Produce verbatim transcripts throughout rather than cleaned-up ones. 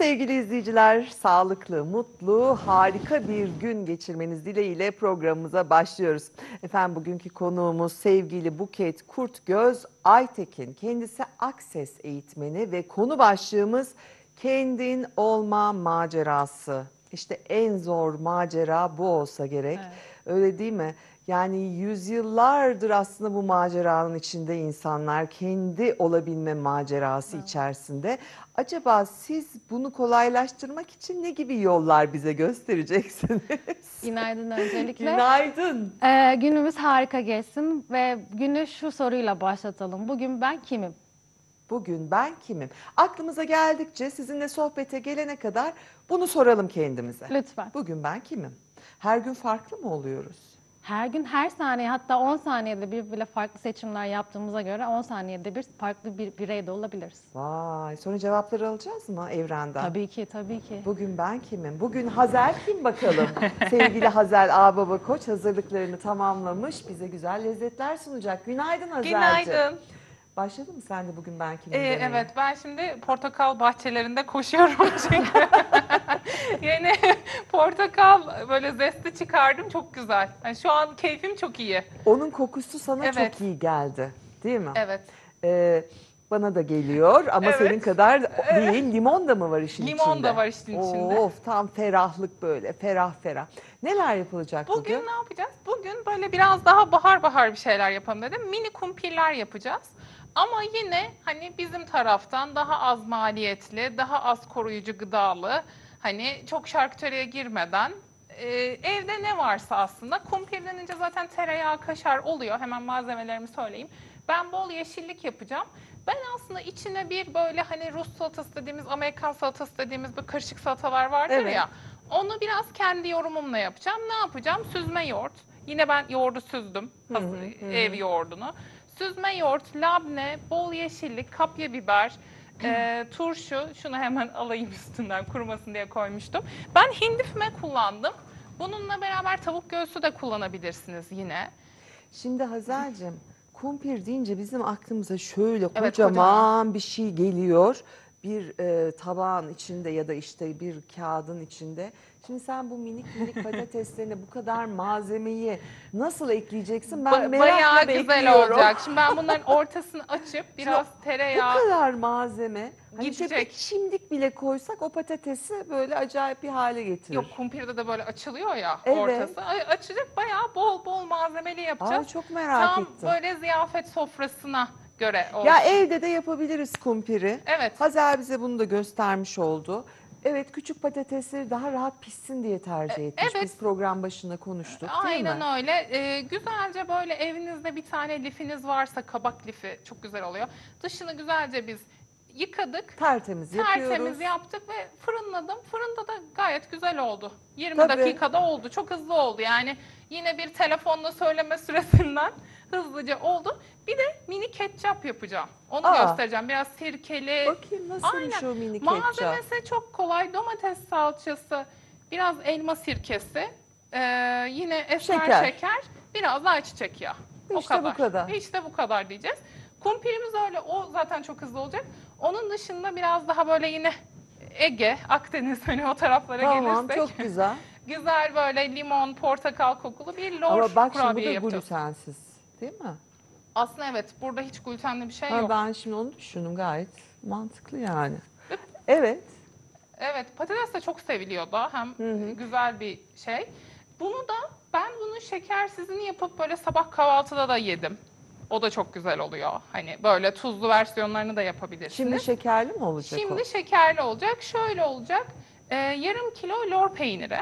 sevgili izleyiciler. Sağlıklı, mutlu, harika bir gün geçirmeniz dileğiyle programımıza başlıyoruz. Efendim bugünkü konuğumuz sevgili Buket Kurtgöz Aytekin. Kendisi Akses eğitmeni ve konu başlığımız kendin olma macerası. İşte en zor macera bu olsa gerek. Evet. Öyle değil mi? Yani yüzyıllardır aslında bu maceranın içinde insanlar kendi olabilme macerası Evet. içerisinde. Acaba siz bunu kolaylaştırmak için ne gibi yollar bize göstereceksiniz? Günaydın öncelikle. Günaydın. Ee, günümüz harika geçsin ve günü şu soruyla başlatalım. Bugün ben kimim? Bugün ben kimim? Aklımıza geldikçe sizinle sohbete gelene kadar bunu soralım kendimize. Lütfen. Bugün ben kimim? Her gün farklı mı oluyoruz? Her gün, her saniye, hatta on saniyede bir bile farklı seçimler yaptığımıza göre on saniyede bir farklı bir birey de olabiliriz. Vay, sonra cevapları alacağız mı evrenden? Tabii ki, tabii ki. Bugün ben kimim? Bugün Hazel kim bakalım? Sevgili Hazel Ağbaba Koç hazırlıklarını tamamlamış. Bize güzel lezzetler sunacak. Günaydın Hazel'ciğim. Günaydın. Başladın mı sen de bugün ben kimim Ee, demeye? evet, ben şimdi portakal bahçelerinde koşuyorum çünkü. Yeni portakal böyle zesti çıkardım, çok güzel. Yani şu an keyfim çok iyi. Onun kokusu sana Evet. çok iyi geldi, değil mi? Evet. Ee, bana da geliyor ama Evet. senin kadar değil. Limon da mı var işin Limon içinde? da var işin içinde. Of, tam ferahlık böyle, ferah ferah. Neler yapılacak bugün? Bugün ne yapacağız? Bugün böyle biraz daha bahar bahar bir şeyler yapalım dedim. Mini kumpirler yapacağız. Ama yine hani bizim taraftan daha az maliyetli, daha az koruyucu gıdalı, hani çok şarküteriye girmeden e, evde ne varsa aslında. Kumpir denince zaten tereyağı, kaşar oluyor. Hemen malzemelerimi söyleyeyim. Ben bol yeşillik yapacağım. Ben aslında içine bir böyle hani Rus salatası dediğimiz, Amerikan salatası dediğimiz bir karışık salatalar vardır Evet. ya. Onu biraz kendi yorumumla yapacağım. Ne yapacağım? Süzme yoğurt. Yine ben yoğurdu süzdüm. Hı hı, hı. Ev yoğurdunu. Süzme yoğurt, labne, bol yeşillik, kapya biber, e, turşu. Şunu hemen alayım üstünden kurumasın diye koymuştum. Ben hindi füme kullandım. Bununla beraber tavuk göğsü de kullanabilirsiniz yine. Şimdi Hazel'cim, kumpir deyince bizim aklımıza şöyle Evet, kocaman, kocaman. bir şey geliyor. Bir e, tabağın içinde ya da işte bir kağıdın içinde. Şimdi sen bu minik minik patateslerine bu kadar malzemeyi nasıl ekleyeceksin? Ben Ba- merakla bayağı güzel bekliyorum. olacak. Şimdi ben bunların ortasını açıp biraz Bu tereyağı kadar malzeme. Hani işte gidecek. bir çimdik bile koysak o patatesi böyle acayip bir hale getirir. Yok, kumpirde de böyle açılıyor ya Evet. ortası. A- Açacak, bayağı bol bol malzemeli yapacağız. Aa, çok merak Tam ettim. böyle ziyafet sofrasına göre olsun. Ya evde de yapabiliriz kumpiri. Evet. Hazel bize bunu da göstermiş oldu. Evet, küçük patatesleri daha rahat pişsin diye tercih etmiş. evet. Biz program başında konuştuk, değil mi? Aynen öyle. Ee, güzelce böyle evinizde bir tane lifiniz varsa, kabak lifi çok güzel oluyor. Dışını güzelce biz yıkadık. Tertemiz yapıyoruz. Tertemiz yaptık ve fırınladım. Fırında da gayet güzel oldu. yirmi Tabii. dakikada oldu. Çok hızlı oldu. Yani yine bir telefonla söyleme süresinden hızlıca oldu. Bir de mini ketçap yapacağım. Onu Aa. göstereceğim. Biraz sirkeli. Bakayım nasılmış Aynen. o mini ketçap. Malzemesi çok kolay. Domates salçası, biraz elma sirkesi, ee, yine esmer Şeker. şeker, biraz da ayçiçek yağı. O İşte bu kadar. kadar. İşte bu kadar diyeceğiz. Kumpirimiz öyle, o zaten çok hızlı olacak. Onun dışında biraz daha böyle yine Ege, Akdeniz hani o taraflara Tamam, gelirsek. çok güzel. Güzel böyle limon, portakal kokulu bir lor Ama bak şimdi bu kurabiye da yapacağız. glutensiz, değil mi? Aslında evet, burada hiç glutenli bir şey Ha, yok. ben şimdi onu düşündüm, gayet mantıklı yani. Evet. Evet, patates de çok seviliyordu. Hem hı. güzel bir şey. Bunu da ben bunun şekersizini yapıp böyle sabah kahvaltıda da yedim. O da çok güzel oluyor. Hani böyle tuzlu versiyonlarını da yapabilirsiniz. Şimdi şekerli mi olacak Şimdi o? şekerli olacak. Şöyle olacak. Ee, yarım kilo lor peyniri.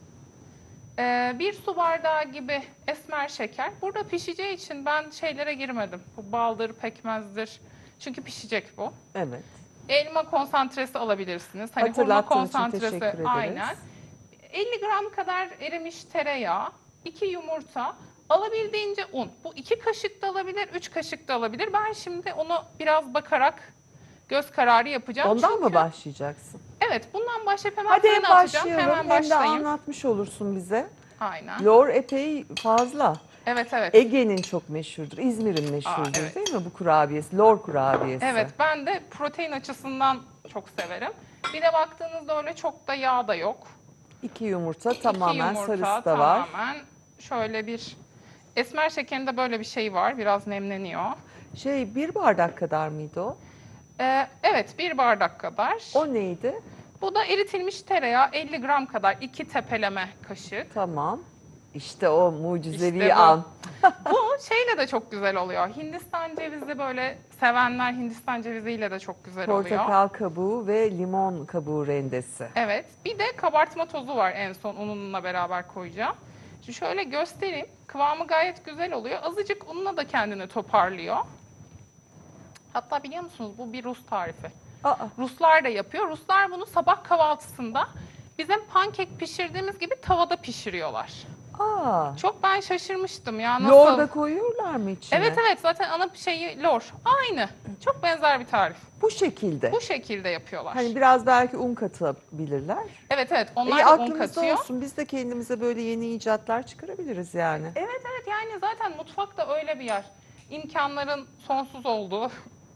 Ee, bir su bardağı gibi esmer şeker. Burada pişeceği için ben şeylere girmedim. Bu baldır, pekmezdir. Çünkü pişecek bu. Evet. Elma konsantresi alabilirsiniz. Hani hurma Hatırlattığın için konsantresi, teşekkür ederiz. aynen. elli gram kadar erimiş tereyağı, iki yumurta, alabildiğince un. Bu iki kaşık da alabilir, üç kaşık da alabilir. Ben şimdi onu biraz bakarak göz kararı yapacağım. Ondan Çünkü, mı başlayacaksın? Evet, bundan başlayıp hemen Hadi hem fırına atacağım. başlayalım Hemen hem de başlayayım. anlatmış olursun bize. Aynen. Lor epey fazla. Evet, evet. Ege'nin çok meşhurdur, İzmir'in meşhurdur, evet. değil mi bu kurabiyesi? Lor kurabiyesi. Evet, ben de protein açısından çok severim. Bir de baktığınızda öyle çok da yağ da yok. İki yumurta İki tamamen yumurta, sarısı da var. tamamen şöyle bir esmer şekerinde böyle bir şey var. Biraz nemleniyor. Şey bir bardak kadar mıydı o? Ee, evet, bir bardak kadar. O neydi? Bu da eritilmiş tereyağı elli gram kadar, iki tepeleme kaşık. Tamam. İşte o mucizevi İşte bu. an. Bu şeyle de çok güzel oluyor. Hindistan cevizi, böyle sevenler Hindistan ceviziyle de çok güzel oluyor. Portakal kabuğu ve limon kabuğu rendesi. Evet. Bir de kabartma tozu var, en son ununla beraber koyacağım. Şimdi şöyle göstereyim. Kıvamı gayet güzel oluyor. Azıcık unla da kendini toparlıyor. Hatta biliyor musunuz, bu bir Rus tarifi. Aa, Ruslar da yapıyor. Ruslar bunu sabah kahvaltısında bizim pankek pişirdiğimiz gibi tavada pişiriyorlar. aa. Çok ben şaşırmıştım ya, nasıl? Lorda koyuyorlar mı içine? Evet evet, zaten ana şeyi lor. Aynı. Çok benzer bir tarif. Bu şekilde. Bu şekilde yapıyorlar. Hani biraz belki un katabilirler. Evet evet, onlar İyi da un aklımızda katıyor. olsun. Biz de kendimize böyle yeni icatlar çıkarabiliriz yani. Evet evet, yani zaten mutfak da öyle bir yer. İmkanların sonsuz olduğu.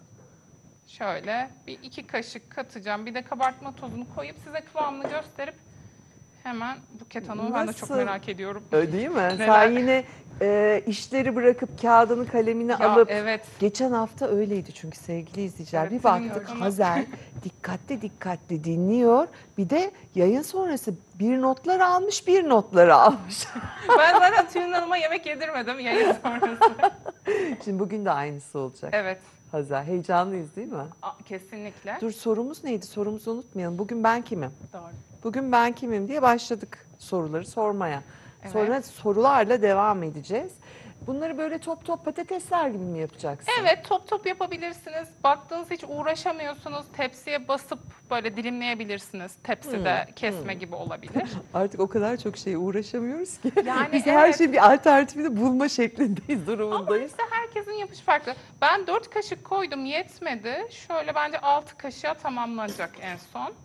Şöyle bir iki kaşık katacağım. Bir de kabartma tozunu koyup size kıvamını gösterip hemen Buket Hanım'ı ben de çok Nasıl? merak ediyorum. Öyle değil mi? Neler? Sen yine e, işleri bırakıp kağıdını kalemini Ya, alıp evet. geçen hafta öyleydi çünkü sevgili izleyiciler. Evet, bir benim de baktık öyle. Hazel dikkatli dikkatli dinliyor. Bir de yayın sonrası bir notlar almış bir notları almış. Ben zaten Tülin Hanım'a yemek yedirmedim yayın sonrası. Şimdi bugün de aynısı olacak. Evet. Hazel heyecanlıyız değil mi? a- Kesinlikle. Dur sorumuz neydi? Sorumuzu unutmayalım. Bugün ben kimim? Doğru. Bugün ben kimim diye başladık soruları sormaya. Evet. Sonra sorularla devam edeceğiz. Bunları böyle top top patatesler gibi mi yapacaksın? Evet, top top yapabilirsiniz. Baktığınız hiç uğraşamıyorsunuz. Tepsiye basıp böyle dilimleyebilirsiniz. Tepside Hmm, kesme gibi olabilir. Artık o kadar çok şeye uğraşamıyoruz ki. Yani Biz her evet. şeyin bir alternatifini bulma şeklindeyiz, Ama durumundayız. işte herkesin yapış farklı. Ben dört kaşık koydum, yetmedi. Şöyle bence altı kaşığa tamamlanacak en son.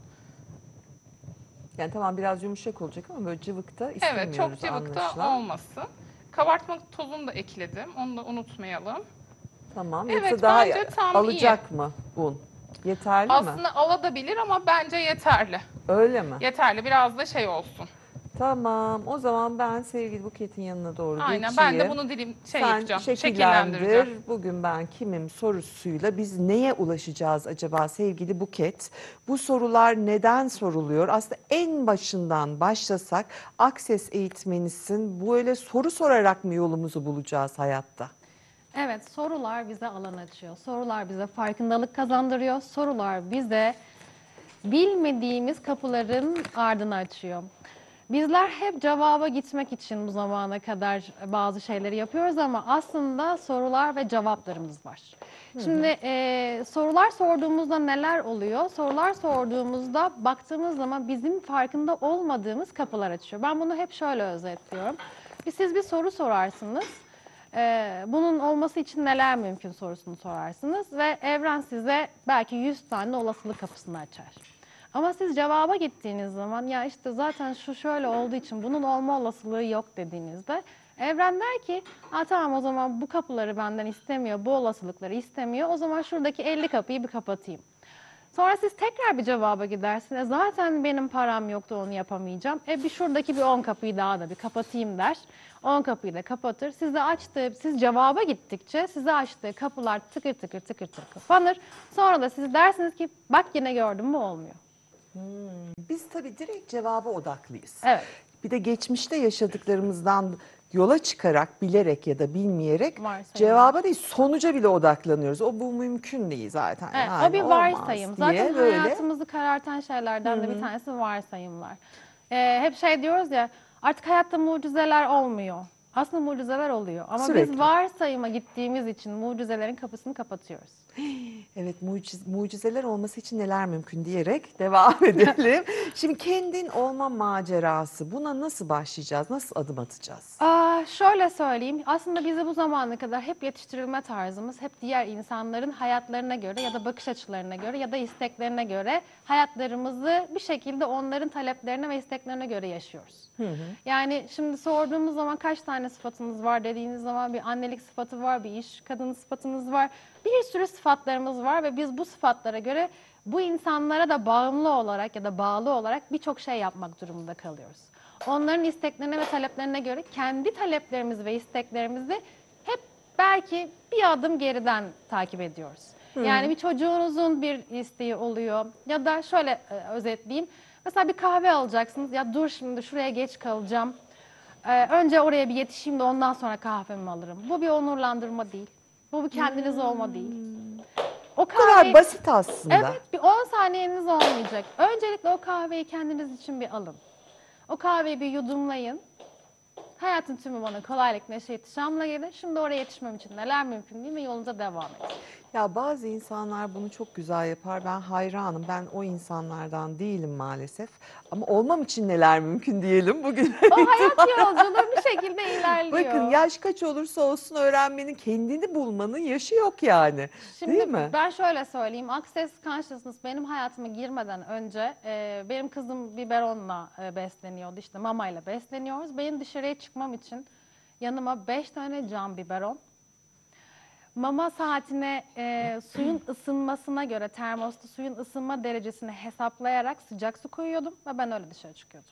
Yani tamam biraz yumuşak olacak ama böyle cıvıkta istemiyoruz Evet, çok cıvıkta anlaşılan. olmasın. Kabartma tozunu da ekledim. Onu da unutmayalım. Tamam. Evet, Yoksa daha bence tam alacak mı un? Yeterli mi? Aslında alabilir ama bence yeterli. Öyle mi? Yeterli, biraz da şey olsun. Tamam. O zaman ben sevgili Buket'in yanına doğru Aynen, geçeyim. ben de bunu dilim şey Sen yapacağım. şekillendir. Şekillendireceğim. Bugün ben kimim sorusuyla biz neye ulaşacağız acaba sevgili Buket? Bu sorular neden soruluyor? Aslında en başından başlasak Akses eğitmenisin. Böyle soru sorarak mı yolumuzu bulacağız hayatta? Evet, sorular bize alan açıyor. Sorular bize farkındalık kazandırıyor. Sorular bize bilmediğimiz kapıların ardını açıyor. Bizler hep cevaba gitmek için bu zamana kadar bazı şeyleri yapıyoruz ama aslında sorular ve cevaplarımız var. Şimdi e, sorular sorduğumuzda neler oluyor? Sorular sorduğumuzda baktığımız zaman bizim farkında olmadığımız kapılar açıyor. Ben bunu hep şöyle özetliyorum. Bir, siz bir soru sorarsınız. Ee, bunun olması için neler mümkün sorusunu sorarsınız ve evren size belki yüz tane olasılık kapısını açar. Ama siz cevaba gittiğiniz zaman ya işte zaten şu şöyle olduğu için bunun olma olasılığı yok dediğinizde evren der ki ha, tamam o zaman bu kapıları benden istemiyor, bu olasılıkları istemiyor, o zaman şuradaki elli kapıyı bir kapatayım. Sonra siz tekrar bir cevaba gidersiniz. Zaten benim param yoktu, onu yapamayacağım. E bir şuradaki bir on kapıyı daha da bir kapatayım der. on kapıyı da kapatır. Size açtığı, siz cevaba gittikçe size açtığı kapılar tıkır tıkır tıkır tıkır kapanır. Sonra da siz dersiniz ki bak yine gördüm mü, olmuyor. Biz tabii direkt cevaba odaklıyız. Evet. Bir de geçmişte yaşadıklarımızdan yola çıkarak, bilerek ya da bilmeyerek Varsayım. cevaba değil sonuca bile odaklanıyoruz. O bu mümkün değil zaten. Evet, Yani o bir olmaz varsayım. diye Zaten böyle. hayatımızı karartan şeylerden de bir tanesi varsayımlar. Ee, hep şey diyoruz ya, artık hayatta mucizeler olmuyor. Aslında mucizeler oluyor. Ama Sürekli. biz varsayıma gittiğimiz için mucizelerin kapısını kapatıyoruz. Evet, muciz, mucizeler olması için neler mümkün diyerek devam edelim. Şimdi kendin olma macerası, buna nasıl başlayacağız, nasıl adım atacağız? Aa, şöyle söyleyeyim, aslında bizi bu zamana kadar hep yetiştirilme tarzımız, hep diğer insanların hayatlarına göre ya da bakış açılarına göre ya da isteklerine göre hayatlarımızı bir şekilde onların taleplerine ve isteklerine göre yaşıyoruz. Yani şimdi sorduğumuz zaman kaç tane sıfatınız var dediğiniz zaman bir annelik sıfatı var, bir iş kadını sıfatınız var, bir sürü sıfatlarımız var ve biz bu sıfatlara göre bu insanlara da bağımlı olarak ya da bağlı olarak birçok şey yapmak durumunda kalıyoruz. Onların isteklerine ve taleplerine göre kendi taleplerimizi ve isteklerimizi hep belki bir adım geriden takip ediyoruz. Yani bir çocuğunuzun bir isteği oluyor ya da şöyle e, özetleyeyim. Mesela bir kahve alacaksınız. Ya dur şimdi şuraya geç kalacağım. Ee, önce oraya bir yetişeyim de ondan sonra kahvemi alırım. Bu bir onurlandırma değil. Bu bir kendiniz olma değil. O Bu kadar kahveyi, basit aslında. evet, bir on saniyeniz olmayacak. Öncelikle o kahveyi kendiniz için bir alın. O kahveyi bir yudumlayın. Hayatın tümü bana kolaylık, neşe, ihtişamla gelir. Şimdi oraya yetişmem için neler mümkün değil ve yolunuza devam edin. Ya bazı insanlar bunu çok güzel yapar. Ben hayranım. Ben o insanlardan değilim maalesef. Ama olmam için neler mümkün diyelim bugün. O hayat yolculuğu bir şekilde ilerliyor. Bakın yaş kaç olursa olsun öğrenmenin, kendini bulmanın yaşı yok yani. Şimdi Değil mi? ben şöyle söyleyeyim. Access Consciousness benim hayatıma girmeden önce e, benim kızım biberonla e, besleniyordu. İşte mamayla besleniyoruz. Benim dışarıya çıkmam için yanıma beş tane cam biberon. Mama saatine e, suyun ısınmasına göre termosta suyun ısınma derecesini hesaplayarak sıcak su koyuyordum ve ben öyle dışarı çıkıyordum.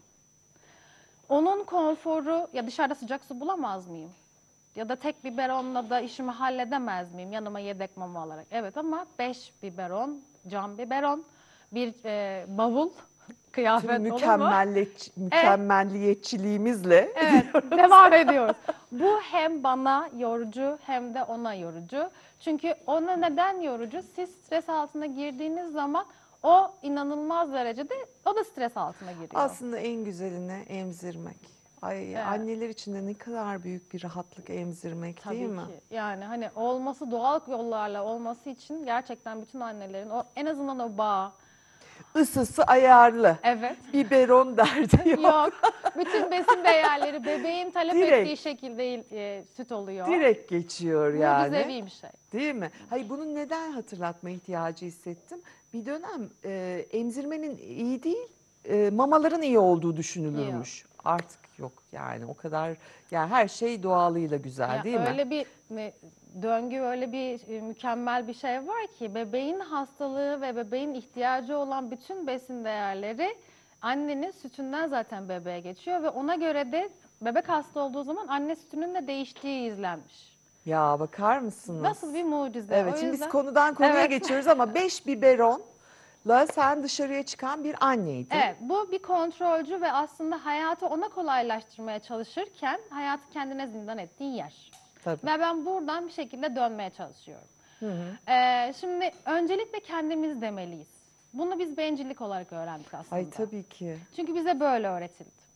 Onun konforu, ya dışarıda sıcak su bulamaz mıyım? Ya da tek biberonla da işimi halledemez miyim yanıma yedek mama alarak? Evet, ama beş biberon, cam biberon, bir e, bavul, kıyafet Tüm olur mu? mükemmeliyet, mükemmelliyetçiliğimizle. Evet, devam ediyoruz. Bu hem bana yorucu hem de ona yorucu. Çünkü ona neden yorucu? Siz stres altına girdiğiniz zaman o inanılmaz derecede o da stres altına giriyor. Aslında en güzeline emzirmek. Ay, Evet. anneler için de ne kadar büyük bir rahatlık emzirmek, Tabii değil mi? ki. Yani hani olması, doğal yollarla olması için gerçekten bütün annelerin o en azından o bağ. Isısı ayarlı. Evet. Biberon derdi yok. Yok. Bütün besin değerleri bebeğin talep Direkt. ettiği şekilde e, süt oluyor. Direkt geçiyor yani. Mucizevi bir şey. Değil mi? Hayır, bunu neden hatırlatma ihtiyacı hissettim? Bir dönem e, emzirmenin iyi değil, e, mamaların iyi olduğu düşünülürmüş. Artık yok yani, o kadar, yani her şey doğalıyla güzel, Ya değil mi? öyle bir e, döngü, öyle bir e, mükemmel bir şey var ki bebeğin hastalığı ve bebeğin ihtiyacı olan bütün besin değerleri annenin sütünden zaten bebeğe geçiyor ve ona göre de bebek hasta olduğu zaman anne sütünün de değiştiği izlenmiş. Ya bakar mısınız? Nasıl bir mucize. Evet, O şimdi yüzden biz konudan konuya Evet. geçiyoruz ama beş biberonla sen dışarıya çıkan bir anneydin. Evet, bu bir kontrolcü ve aslında hayatı ona kolaylaştırmaya çalışırken hayatı kendine zindan ettiği yer. Tabii. Ve ben buradan bir şekilde dönmeye çalışıyorum. Ee, şimdi öncelikle kendimiz demeliyiz. Bunu biz bencillik olarak öğrendik aslında. Ay tabii ki. Çünkü bize böyle öğretildi.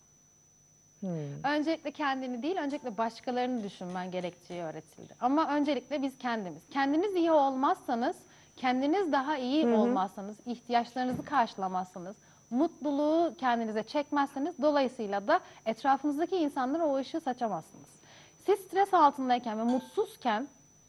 Hmm. Öncelikle kendini değil, öncelikle başkalarını düşünmen gerektiği öğretildi. Ama öncelikle biz kendimiz. Kendiniz iyi olmazsanız, kendiniz daha iyi olmazsanız, ihtiyaçlarınızı karşılamazsanız, mutluluğu kendinize çekmezseniz, dolayısıyla da etrafınızdaki insanlara o ışığı saçamazsınız. Siz stres altındayken ve mutsuzken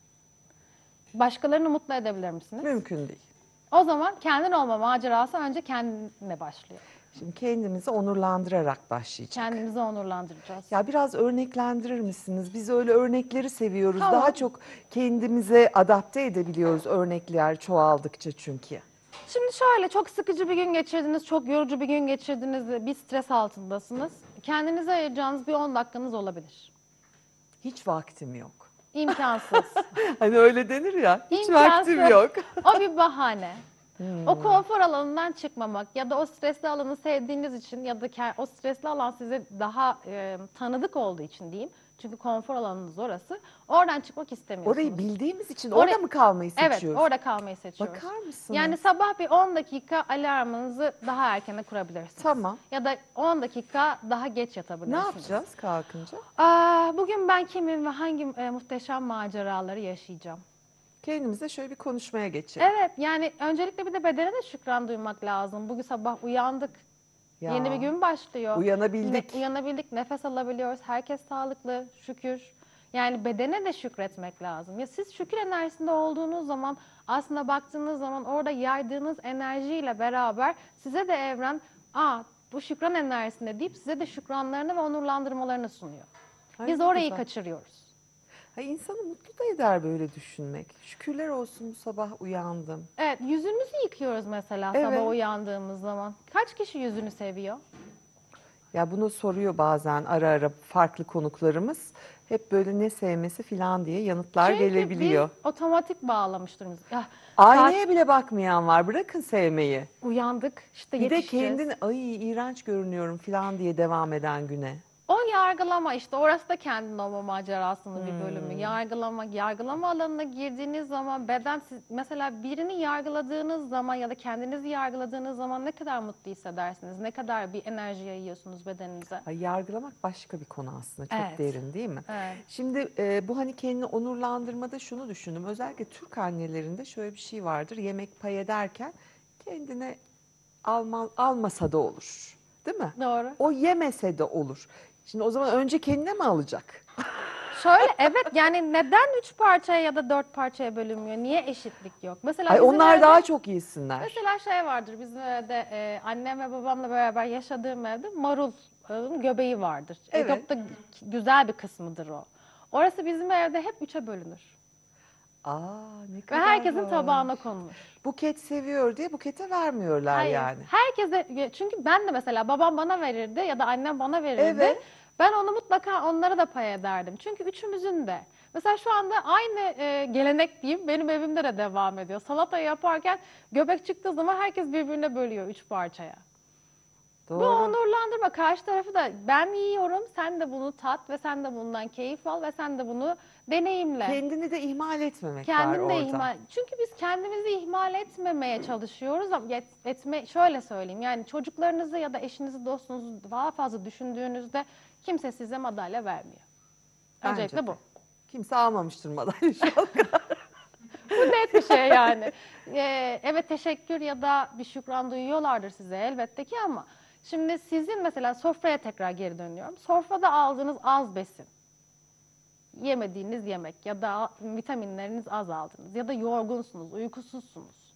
başkalarını mutlu edebilir misiniz? Mümkün değil. O zaman kendin olma macerası önce kendine başlıyor. Şimdi kendimizi onurlandırarak başlayacağız. Kendimizi onurlandıracağız. Ya biraz örneklendirir misiniz? Biz öyle örnekleri seviyoruz. Tamam. Daha çok kendimize adapte edebiliyoruz örnekler çoğaldıkça çünkü. Şimdi şöyle, çok sıkıcı bir gün geçirdiniz, çok yorucu bir gün geçirdiniz, bir stres altındasınız. Kendinize ayıracağınız bir on dakikanız olabilir. Hiç vaktim yok. İmkansız. Hani öyle denir ya. Hiç İmkansız. vaktim yok. O bir bahane. O konfor alanından çıkmamak ya da o stresli alanı sevdiğiniz için ya da ke- o stresli alan size daha e, tanıdık olduğu için diyeyim. Çünkü konfor alanınız orası. Oradan çıkmak istemiyorsunuz. Orayı bildiğimiz için Orayı- orada mı kalmayı seçiyoruz? Evet, orada kalmayı seçiyoruz. Bakar mısınız? Yani sabah bir on dakika alarmınızı daha erkene kurabilirsiniz. Tamam. Ya da on dakika daha geç Ne yatabilirsiniz. yapacağız kalkınca? Aa, bugün ben kimim ve hangi e, muhteşem maceraları yaşayacağım? Kendimize şöyle bir konuşmaya geçelim. Evet, yani öncelikle bir de bedene de şükran duymak lazım. Bugün sabah uyandık. Ya, Yeni bir gün başlıyor. Uyanabildik. Ne- uyanabildik, nefes alabiliyoruz. Herkes sağlıklı, şükür. Yani bedene de şükretmek lazım. Ya siz şükür enerjisinde olduğunuz zaman, aslında baktığınız zaman orada yaydığınız enerjiyle beraber size de evren, aa bu şükran enerjisinde deyip size de şükranlarını ve onurlandırmalarını sunuyor. Ay, Biz ne orayı güzel. kaçırıyoruz. Ha, insanı mutlu da eder böyle düşünmek. Şükürler olsun bu sabah uyandım. Evet, yüzümüzü yıkıyoruz mesela Evet. sabah uyandığımız zaman. Kaç kişi yüzünü seviyor? Ya bunu soruyor bazen ara ara farklı konuklarımız. Hep böyle ne sevmesi falan diye yanıtlar Çünkü gelebiliyor. biz otomatik bağlamış durumuz. Ya, Aynaya saat bile bakmayan var. Bırakın sevmeyi. uyandık, işte Bir de yetişeceğiz. kendini ay iğrenç görünüyorum falan diye devam eden güne. O yargılama işte orası da kendin olma macerasının bir bölümü. Hmm. Yargılama, yargılama alanına girdiğiniz zaman beden siz, mesela birini yargıladığınız zaman ya da kendinizi yargıladığınız zaman ne kadar mutlu hissedersiniz? Ne kadar bir enerji yayıyorsunuz bedeninize? Ay, yargılamak başka bir konu aslında. Çok Evet. derin değil mi? Evet. Şimdi e, bu hani kendini onurlandırmada şunu düşündüm. Özellikle Türk annelerinde şöyle bir şey vardır. Yemek pay ederken kendine alma, almasa da olur. Değil mi? Doğru. O yemese de olur. Şimdi o zaman önce kendine mi alacak? Şöyle evet yani neden üç parçaya ya da dört parçaya bölünmüyor? Niye eşitlik yok? Mesela Ay, bizim onlar evde, daha çok iyisinler. mesela şey vardır bizim evde e, annem ve babamla beraber yaşadığım evde marulun göbeği vardır. E, Evet. çok da güzel bir kısmıdır o. Orası bizim evde hep üçe bölünür. Aa, ne Ve kadar herkesin hoş. tabağına konulur. Buket seviyor diye bukete vermiyorlar Hayır. yani. Herkese çünkü ben de mesela babam bana verirdi ya da annem bana verirdi. Evet. Ben onu mutlaka onlara da pay ederdim. Çünkü üçümüzün de. Mesela şu anda aynı e, gelenek diyeyim benim evimde de devam ediyor. Salatayı yaparken göbek çıktığı zaman herkes birbirine bölüyor üç parçaya. Bu Doğru. onurlandırma. Karşı tarafı da ben yiyorum, sen de bunu tat ve sen de bundan keyif al ve sen de bunu deneyimle. Kendini de ihmal etmemek var Kendini de orada. ihmal. Çünkü biz kendimizi ihmal etmemeye çalışıyoruz ama et- etme şöyle söyleyeyim. Yani çocuklarınızı ya da eşinizi, dostunuzu daha fazla düşündüğünüzde kimse size madalya vermiyor. Bence Öncelikle de. bu. Kimse almamıştır madalya şu an. Bu net bir şey yani. Ee, evet teşekkür ya da bir şükran duyuyorlardır size elbette ki ama şimdi sizin mesela sofraya tekrar geri dönüyorum. Sofrada aldığınız az besin, yemediğiniz yemek ya da vitaminleriniz az aldınız ya da yorgunsunuz, uykusuzsunuz.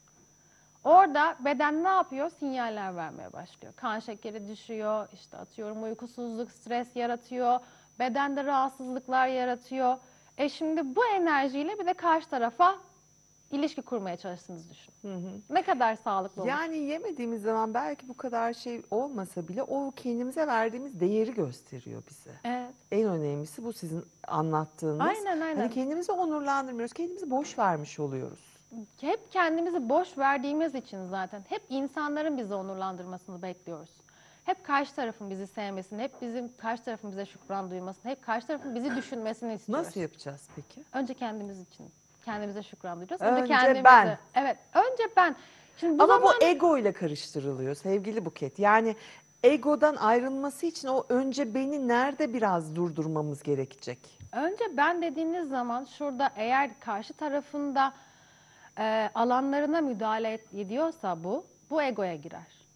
Orada beden ne yapıyor? Sinyaller vermeye başlıyor. Kan şekeri düşüyor, işte atıyorum uykusuzluk, stres yaratıyor, bedende rahatsızlıklar yaratıyor. E şimdi bu enerjiyle bir de karşı tarafa ilişki kurmaya çalıştığınızı düşünün. Hı hı. Ne kadar sağlıklı olur. Yani yemediğimiz zaman belki bu kadar şey olmasa bile o kendimize verdiğimiz değeri gösteriyor bize. Evet. En önemlisi bu sizin anlattığınız. Aynen, aynen. Hani kendimizi onurlandırmıyoruz, kendimizi boş vermiş oluyoruz. Hep kendimizi boş verdiğimiz için zaten hep insanların bizi onurlandırmasını bekliyoruz. Hep karşı tarafın bizi sevmesini, hep bizim karşı tarafın bize şükran duymasını, hep karşı tarafın bizi düşünmesini istiyoruz. Nasıl yapacağız peki? Önce kendimiz için. Kendimize şükran duyacağız. Önce kendimize. ben. Evet, önce ben. Şimdi bu Ama zaman bu ego ile karıştırılıyor sevgili Buket. Yani egodan ayrılması için o önce beni nerede biraz durdurmamız gerekecek? önce ben dediğiniz zaman şurada eğer karşı tarafında e, alanlarına müdahale et- ediyorsa bu, bu egoya girer.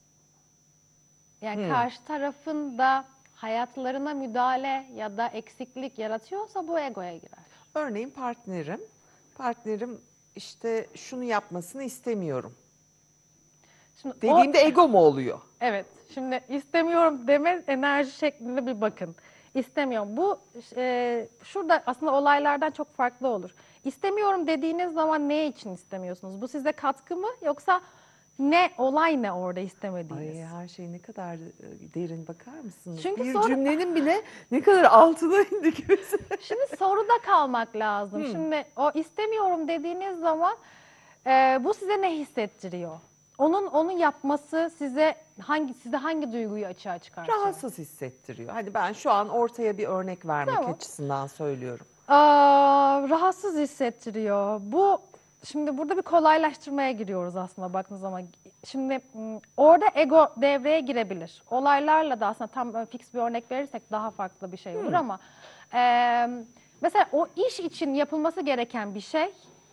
Yani Hmm. karşı tarafın da hayatlarına müdahale ya da eksiklik yaratıyorsa bu egoya girer. Örneğin partnerim, partnerim işte şunu yapmasını istemiyorum. Şimdi o, Dediğimde ego mu oluyor? evet, şimdi istemiyorum deme enerji şeklinde bir bakın. İstemiyorum. Bu e, şurada aslında olaylardan çok farklı olur. İstemiyorum dediğiniz zaman ne için istemiyorsunuz? Bu size katkı mı yoksa ne olay ne orada istemediğiniz? Ay, her şey ne kadar e, derin, bakar mısınız? Çünkü bir sonra- cümlenin bile ne kadar altına indik biz. Şimdi soruda kalmak lazım. Hmm. Şimdi o istemiyorum dediğiniz zaman e, bu size ne hissettiriyor? Onun onu yapması size hangi size hangi duyguyu açığa çıkartıyor? Rahatsız hissettiriyor. Hani ben şu an ortaya bir örnek vermek Tamam. açısından söylüyorum. Aa, rahatsız hissettiriyor. Bu şimdi burada bir kolaylaştırmaya giriyoruz aslında baktığınız zaman. Şimdi m, orada ego devreye girebilir. Olaylarla da aslında tam böyle fix bir örnek verirsek daha farklı bir şey olur ama e, mesela o iş için yapılması gereken bir şey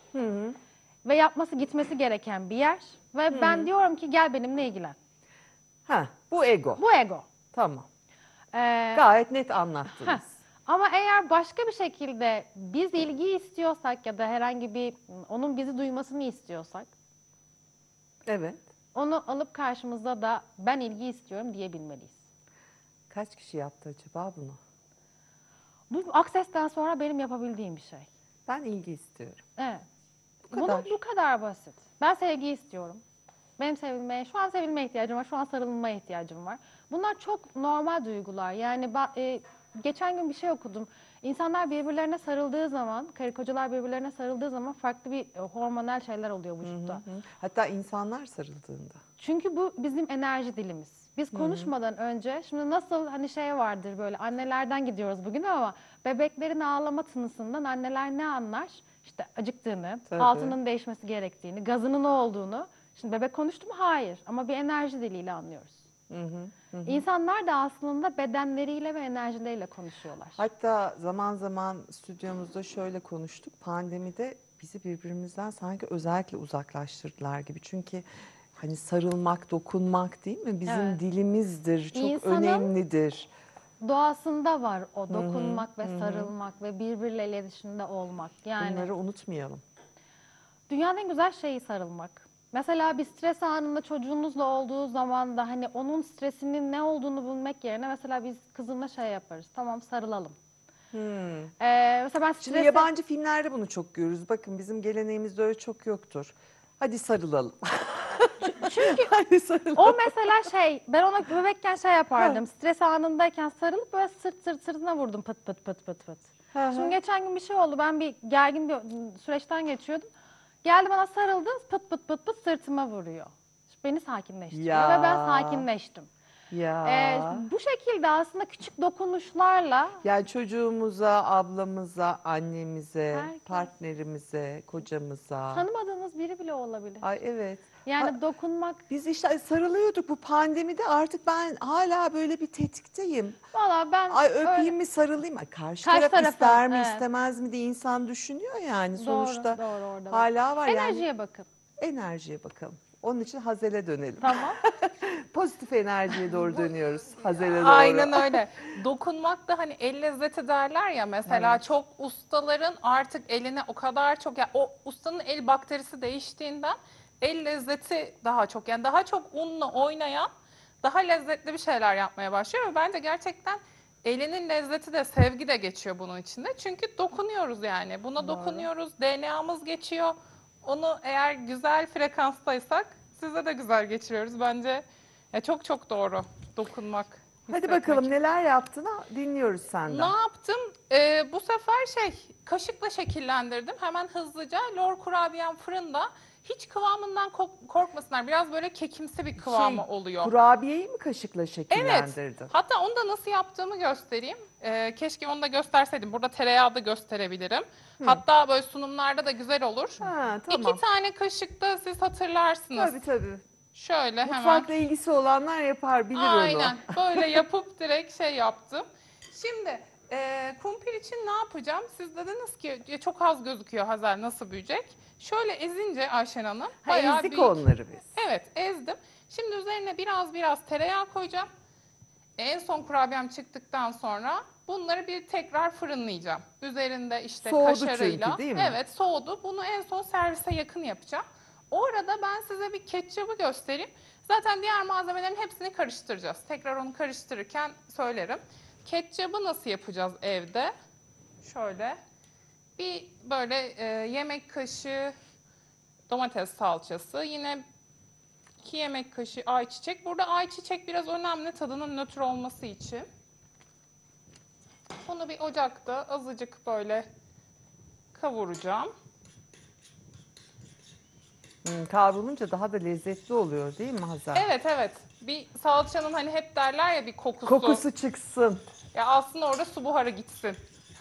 ve yapması gitmesi gereken bir yer ve ben diyorum ki gel benimle ilgilen. Ha, bu ego. Bu ego. Tamam. Ee, Gayet net anlattınız. Heh. Ama eğer başka bir şekilde biz ilgi istiyorsak ya da herhangi bir onun bizi duymasını istiyorsak Evet. onu alıp karşımızda da ben ilgi istiyorum diyebilmeliyiz. Kaç kişi yaptı acaba bunu? Bu aksesten sonra benim yapabildiğim bir şey. Ben ilgi istiyorum. Evet. Bu Bunu kadar. bu kadar basit. Ben sevgi istiyorum. Benim sevilmeye, şu an sevilmeye ihtiyacım var, şu an sarılmaya ihtiyacım var. Bunlar çok normal duygular. Yani ben, e, geçen gün bir şey okudum. İnsanlar birbirlerine sarıldığı zaman, karı kocalar birbirlerine sarıldığı zaman farklı bir e, hormonal şeyler oluyor vücutta. Hı hı. Hatta insanlar sarıldığında. Çünkü bu bizim enerji dilimiz. Biz konuşmadan önce, şimdi nasıl hani şey vardır böyle annelerden gidiyoruz bugün ama bebeklerin ağlama tınısından anneler ne anlar? İşte acıktığını, Tabii. altının değişmesi gerektiğini, gazının ne olduğunu. Şimdi bebek konuştu mu? Hayır. Ama bir enerji diliyle anlıyoruz. Hı hı. Hı hı. İnsanlar da aslında bedenleriyle ve enerjileriyle konuşuyorlar. Hatta zaman zaman stüdyomuzda şöyle konuştuk. Pandemide bizi birbirimizden sanki özellikle uzaklaştırdılar gibi. Çünkü hani sarılmak, dokunmak değil mi? Bizim Evet. dilimizdir, çok İnsanın önemlidir. Doğasında var o dokunmak ve sarılmak ve birbiriyle iletişimde olmak. Yani Bunları unutmayalım. dünyanın en güzel şeyi sarılmak. Mesela bir stres anında çocuğunuzla olduğu zaman da hani onun stresinin ne olduğunu bilmek yerine mesela biz kızımla şey yaparız. Tamam sarılalım. Hmm. Ee, mesela ben Şimdi strese... yabancı filmlerde bunu çok görürüz. Bakın bizim geleneğimizde öyle çok yoktur. Hadi sarılalım. Çünkü Hadi sarılalım. o mesela şey, ben ona bebekken şey yapardım. Stres anındayken sarılıp böyle sırt sırt sırtına vurdum pıt pıt pıt pıt pıt. Hı hı. Şimdi geçen gün bir şey oldu. Ben bir gergin bir süreçten geçiyordum. Geldi bana sarıldı, pıt pıt pıt pıt sırtıma vuruyor. Beni sakinleştiriyor Ya. ve ben sakinleştim. Ya. Ee, bu şekilde aslında küçük dokunuşlarla Yani çocuğumuza, ablamıza, annemize, Herkes. partnerimize, kocamıza. tanımadığınız biri bile olabilir. Ay evet. Yani Ha- dokunmak, Biz işte sarılıyorduk bu pandemide, artık ben hala böyle bir tetikteyim. valla ben Ay öpeyim öyle- mi, sarılayım mı? Karşı, Karşı taraf tarafı, ister mi evet. istemez mi diye insan düşünüyor yani. doğru, Sonuçta doğru orada. bak. hala var yani. Enerjiye bakın. Enerjiye bakalım. Onun için Hazel'e dönelim. Tamam. Pozitif enerjiye doğru dönüyoruz. Hazel'e doğru. Aynen öyle. Dokunmak da hani el lezzeti derler ya mesela, Evet. çok ustaların artık eline o kadar çok, yani o ustanın el bakterisi değiştiğinden el lezzeti daha çok, yani daha çok unla oynayan daha lezzetli bir şeyler yapmaya başlıyor ve bence gerçekten elinin lezzeti de sevgi de geçiyor bunun içinde. Çünkü dokunuyoruz yani. Buna Doğru. dokunuyoruz. D N A'mız geçiyor. Onu eğer güzel frekanstaysak size de güzel geçiriyoruz. Bence ya çok çok doğru dokunmak. Hadi hissetmek. bakalım neler yaptığını dinliyoruz senden. Ne yaptım? Ee, bu sefer şey, kaşıkla şekillendirdim. Hemen hızlıca. Lor kurabiyem fırında. Hiç kıvamından ko- korkmasınlar. Biraz böyle kekimsi bir kıvamı Şey, oluyor. Kurabiyeyi mi kaşıkla Evet. şekillendirdin? Hatta onu da nasıl yaptığımı göstereyim. Ee, keşke onu da gösterseydim. Burada tereyağı da gösterebilirim. Hatta böyle sunumlarda da güzel olur. Ha, tamam. İki tane kaşık da siz hatırlarsınız. Tabii tabii. Şöyle hemen. Mutfakla ilgisi olanlar yapar, bilir Aynen. onu. Böyle yapıp direkt şey yaptım. Şimdi e, kumpir için ne yapacağım? Siz dediniz ki "Ya çok az gözüküyor Hazel, nasıl büyüyecek?" Şöyle ezince Ayşen Hanım Ha, bayağı ezdik büyük. onları biz. Evet, ezdim. Şimdi üzerine biraz biraz tereyağı koyacağım. En son kurabiyem çıktıktan sonra bunları bir tekrar fırınlayacağım. Üzerinde işte Soğudu kaşarıyla. çünkü, değil mi? Evet, soğudu. Bunu en son servise yakın yapacağım. Orada ben size bir ketçabı göstereyim. Zaten diğer malzemelerin hepsini karıştıracağız. Tekrar onu karıştırırken söylerim. Ketçabı nasıl yapacağız evde? Şöyle bir böyle e, yemek kaşığı domates salçası. Yine iki yemek kaşığı ayçiçek. Burada ayçiçek biraz önemli tadının nötr olması için. Bunu bir ocakta azıcık böyle kavuracağım. Hmm, kavrulunca daha da lezzetli oluyor değil mi Hazal? Evet evet. Bir salçanın hani hep derler ya bir kokusu. Kokusu çıksın. Ya aslında orada su buharı gitsin.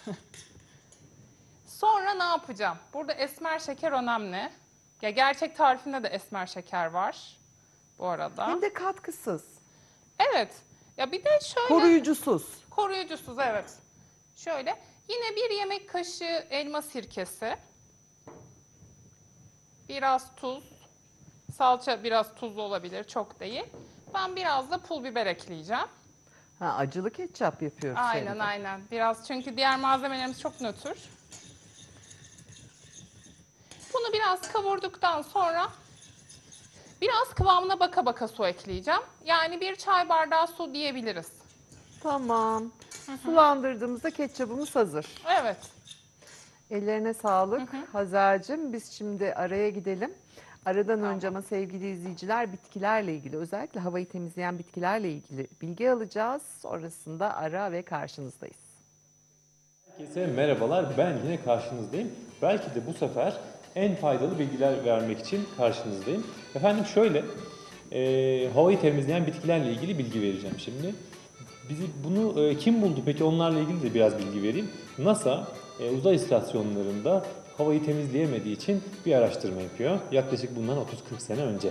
Sonra ne yapacağım? Burada esmer şeker önemli. Ya gerçek tarifinde de esmer şeker var bu arada. Hem de katkısız. Evet. Ya bir de şöyle Koruyucusuz. koruyucusuz, evet. Şöyle yine bir yemek kaşığı elma sirkesi. Biraz tuz. Salça biraz tuzlu olabilir, çok değil. Ben biraz da pul biber ekleyeceğim. Ha, acılı ketçap yapıyoruz. Aynen evde. aynen. Biraz, çünkü diğer malzemelerimiz çok nötr. Bunu biraz kavurduktan sonra biraz kıvamına baka baka su ekleyeceğim. Yani bir çay bardağı su diyebiliriz. Tamam. Sulandırdığımızda ketçabımız hazır. Evet. Ellerine sağlık Hazal'cığım. Biz şimdi araya gidelim. Aradan Tamam. önce ama sevgili izleyiciler bitkilerle ilgili, özellikle havayı temizleyen bitkilerle ilgili bilgi alacağız. Sonrasında ara ve karşınızdayız. Herkese merhabalar, ben yine karşınızdayım. Belki de bu sefer en faydalı bilgiler vermek için karşınızdayım. Efendim şöyle, e, havayı temizleyen bitkilerle ilgili bilgi vereceğim şimdi. Bizi bunu e, kim buldu peki, onlarla ilgili de biraz bilgi vereyim. NASA e, uzay istasyonlarında havayı temizleyemediği için bir araştırma yapıyor. Yaklaşık bundan otuz kırk sene önce.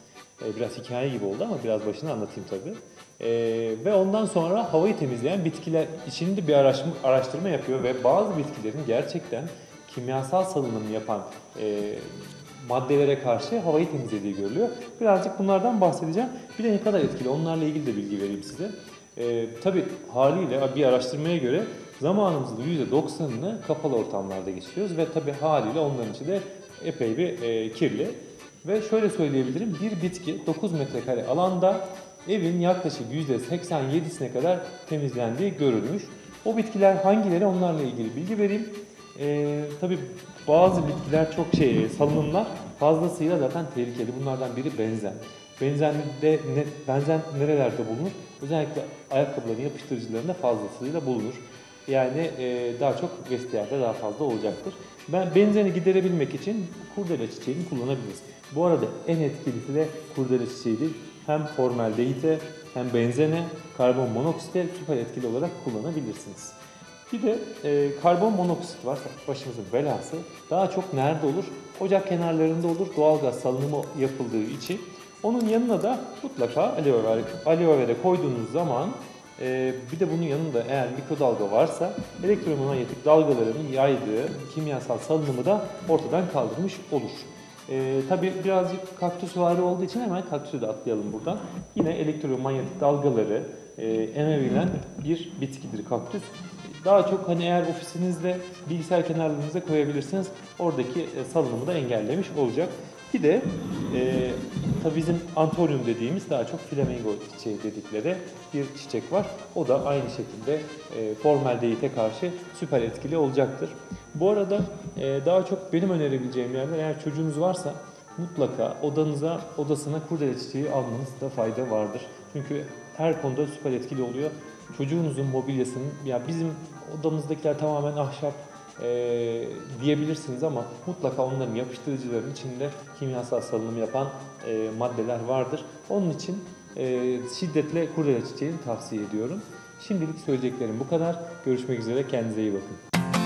E, biraz hikaye gibi oldu ama biraz başını anlatayım tabii. Ee, ve ondan sonra havayı temizleyen bitkiler için de bir araştırma, araştırma yapıyor ve bazı bitkilerin gerçekten kimyasal salınım yapan e, maddelere karşı havayı temizlediği görülüyor. Birazcık bunlardan bahsedeceğim. Bir de ne kadar etkili, onlarla ilgili de bilgi vereyim size. E, tabii haliyle bir araştırmaya göre zamanımızın yüzde doksanını kapalı ortamlarda geçiriyoruz ve tabii haliyle onların içi de epey bir e, kirli. Ve şöyle söyleyebilirim, bir bitki dokuz metrekare alanda evin yaklaşık yüzde seksen yedisine kadar temizlendiği görülmüş. O bitkiler hangileri, onlarla ilgili bilgi vereyim. Ee, tabii bazı bitkiler çok şey, salınımlar fazlasıyla zaten tehlikeli. Bunlardan biri benzen. Benzen de ne, benzen nerelerde bulunur? Özellikle ayakkabıların yapıştırıcılarında fazlasıyla bulunur. Yani e, daha çok vestiyerde daha fazla olacaktır. Ben benzeni giderebilmek için kurdele çiçeğini kullanabiliriz. Bu arada en etkilisi de kurdele çiçeğidir. Hem formaldehite hem benzene, karbon monoksite süper etkili olarak kullanabilirsiniz. Bir de e, karbon monoksit var, başımızın belası. Daha çok nerede olur? Ocak kenarlarında olur, doğalgaz salınımı yapıldığı için. Onun yanına da mutlaka aloe vera, aloe vera koyduğunuz zaman e, bir de bunun yanında eğer mikrodalga varsa elektromanyetik dalgaların yaydığı kimyasal salınımı da ortadan kaldırmış olur. Ee, tabii birazcık kaktüs vari olduğu için hemen kaktüsü de atlayalım buradan. Yine elektromanyetik dalgaları e, emebilen bir bitkidir kaktüs. Daha çok hani eğer ofisinizde bilgisayar kenarlarınıza koyabilirsiniz. Oradaki e, salınımı da engellemiş olacak. Bir de e, tabii bizim antorium dediğimiz daha çok flamingo çiçeği dedikleri bir çiçek var. O da aynı şekilde e, formaldehite karşı süper etkili olacaktır. Bu arada e, daha çok benim önerebileceğim yerler, eğer çocuğunuz varsa mutlaka odanıza, odasına kurdele çiçeği almanızda fayda vardır. Çünkü her konuda süper etkili oluyor. Çocuğunuzun mobilyasının, ya bizim odamızdakiler tamamen ahşap e, diyebilirsiniz ama mutlaka onların yapıştırıcıların içinde kimyasal salınım yapan e, maddeler vardır. Onun için e, şiddetle kurdele çiçeğini tavsiye ediyorum. Şimdilik söyleyeceklerim bu kadar. Görüşmek üzere, kendinize iyi bakın.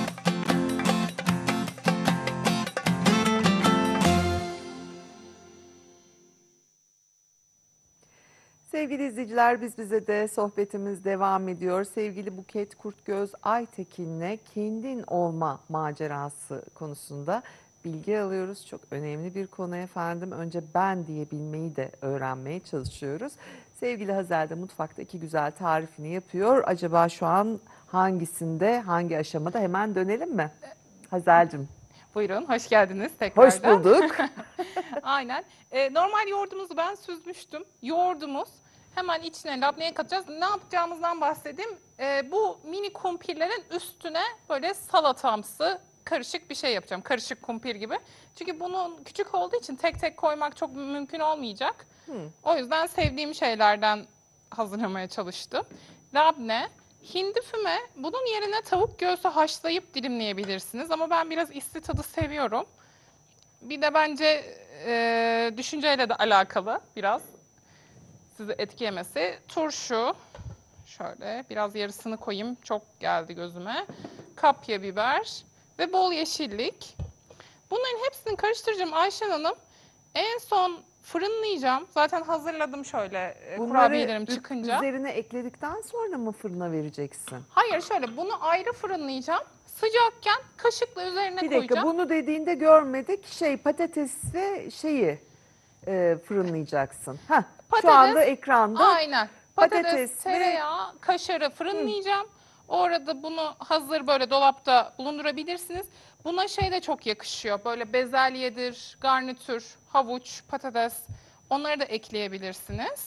Sevgili izleyiciler, biz bize de sohbetimiz devam ediyor. Sevgili Buket Kurtgöz Aytekin'le kendin olma macerası konusunda bilgi alıyoruz. Çok önemli bir konu efendim. Önce ben diyebilmeyi de öğrenmeye çalışıyoruz. Sevgili Hazal de mutfakta iki güzel tarifini yapıyor. Acaba şu an hangisinde, hangi aşamada, hemen dönelim mi? Hazal'cığım. Buyurun, hoş geldiniz tekrardan. Hoş bulduk. Aynen. Ee, normal yoğurdumuzu ben süzmüştüm. Yoğurdumuz hemen içine labneye katacağız. Ne yapacağımızdan bahsedeyim. Ee, bu mini kumpirlerin üstüne böyle salatamsı karışık bir şey yapacağım. Karışık kumpir gibi. Çünkü bunun küçük olduğu için tek tek koymak çok mümkün olmayacak. Hmm. O yüzden sevdiğim şeylerden hazırlamaya çalıştım. Labne. Hindi füme, bunun yerine tavuk göğsü haşlayıp dilimleyebilirsiniz ama ben biraz isli tadı seviyorum. Bir de bence e, düşünceyle de alakalı biraz sizi etkilemesi. Turşu, şöyle biraz yarısını koyayım, çok geldi gözüme. Kapya biber ve bol yeşillik. Bunların hepsini karıştıracağım Ayşen Hanım. En son fırınlayacağım. Zaten hazırladım şöyle e, kurabiyelerim Bunları çıkınca. üzerine ekledikten sonra mı fırına vereceksin? Hayır, şöyle bunu ayrı fırınlayacağım. Sıcakken kaşıkla üzerine Bir dakika, koyacağım. bunu dediğinde görmedik. Şey, patates ve şeyi e, fırınlayacaksın. Heh, şu Patates, anda ekranda. Aynen. Patates, Patates ve- tereyağı, kaşarı fırınlayacağım. Orada bunu hazır böyle dolapta bulundurabilirsiniz. Buna şey de çok yakışıyor. Böyle bezelyedir, garnitür, havuç, patates. Onları da ekleyebilirsiniz.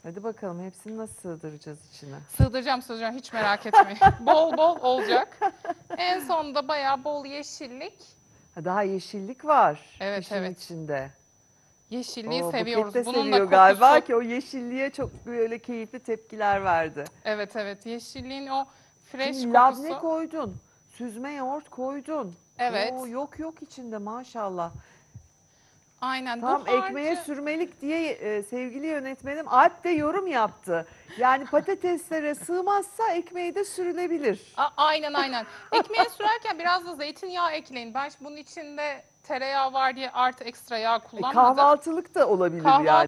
Hadi bakalım hepsini nasıl sığdıracağız içine? Sığdıracağım sığdıracağım hiç merak etmeyin. Bol bol olacak. En sonunda bayağı bol yeşillik. Ha, daha yeşillik var Evet, işin evet. içinde. Yeşilliği Oo, seviyoruz. Buket de Bunun da seviyor kokusu. galiba ki o yeşilliğe çok böyle keyifli tepkiler verdi. Evet evet yeşilliğin o fresh Şimdi labne kokusu. koydun, süzme yoğurt koydun. Evet. Oo, yok yok içinde maşallah. Aynen Tam bu ekmeğe harcı. sürmelik diye e, sevgili yönetmenim Alp de yorum yaptı. Yani patateslere sığmazsa ekmeğe de sürülebilir. A- aynen aynen. Ekmeğe sürerken biraz da zeytinyağı ekleyin. Ben şimdi bunun içinde tereyağı var diye artı ekstra yağ E, kullanmadım. kahvaltılık da olabilir Kahvaltı- yani.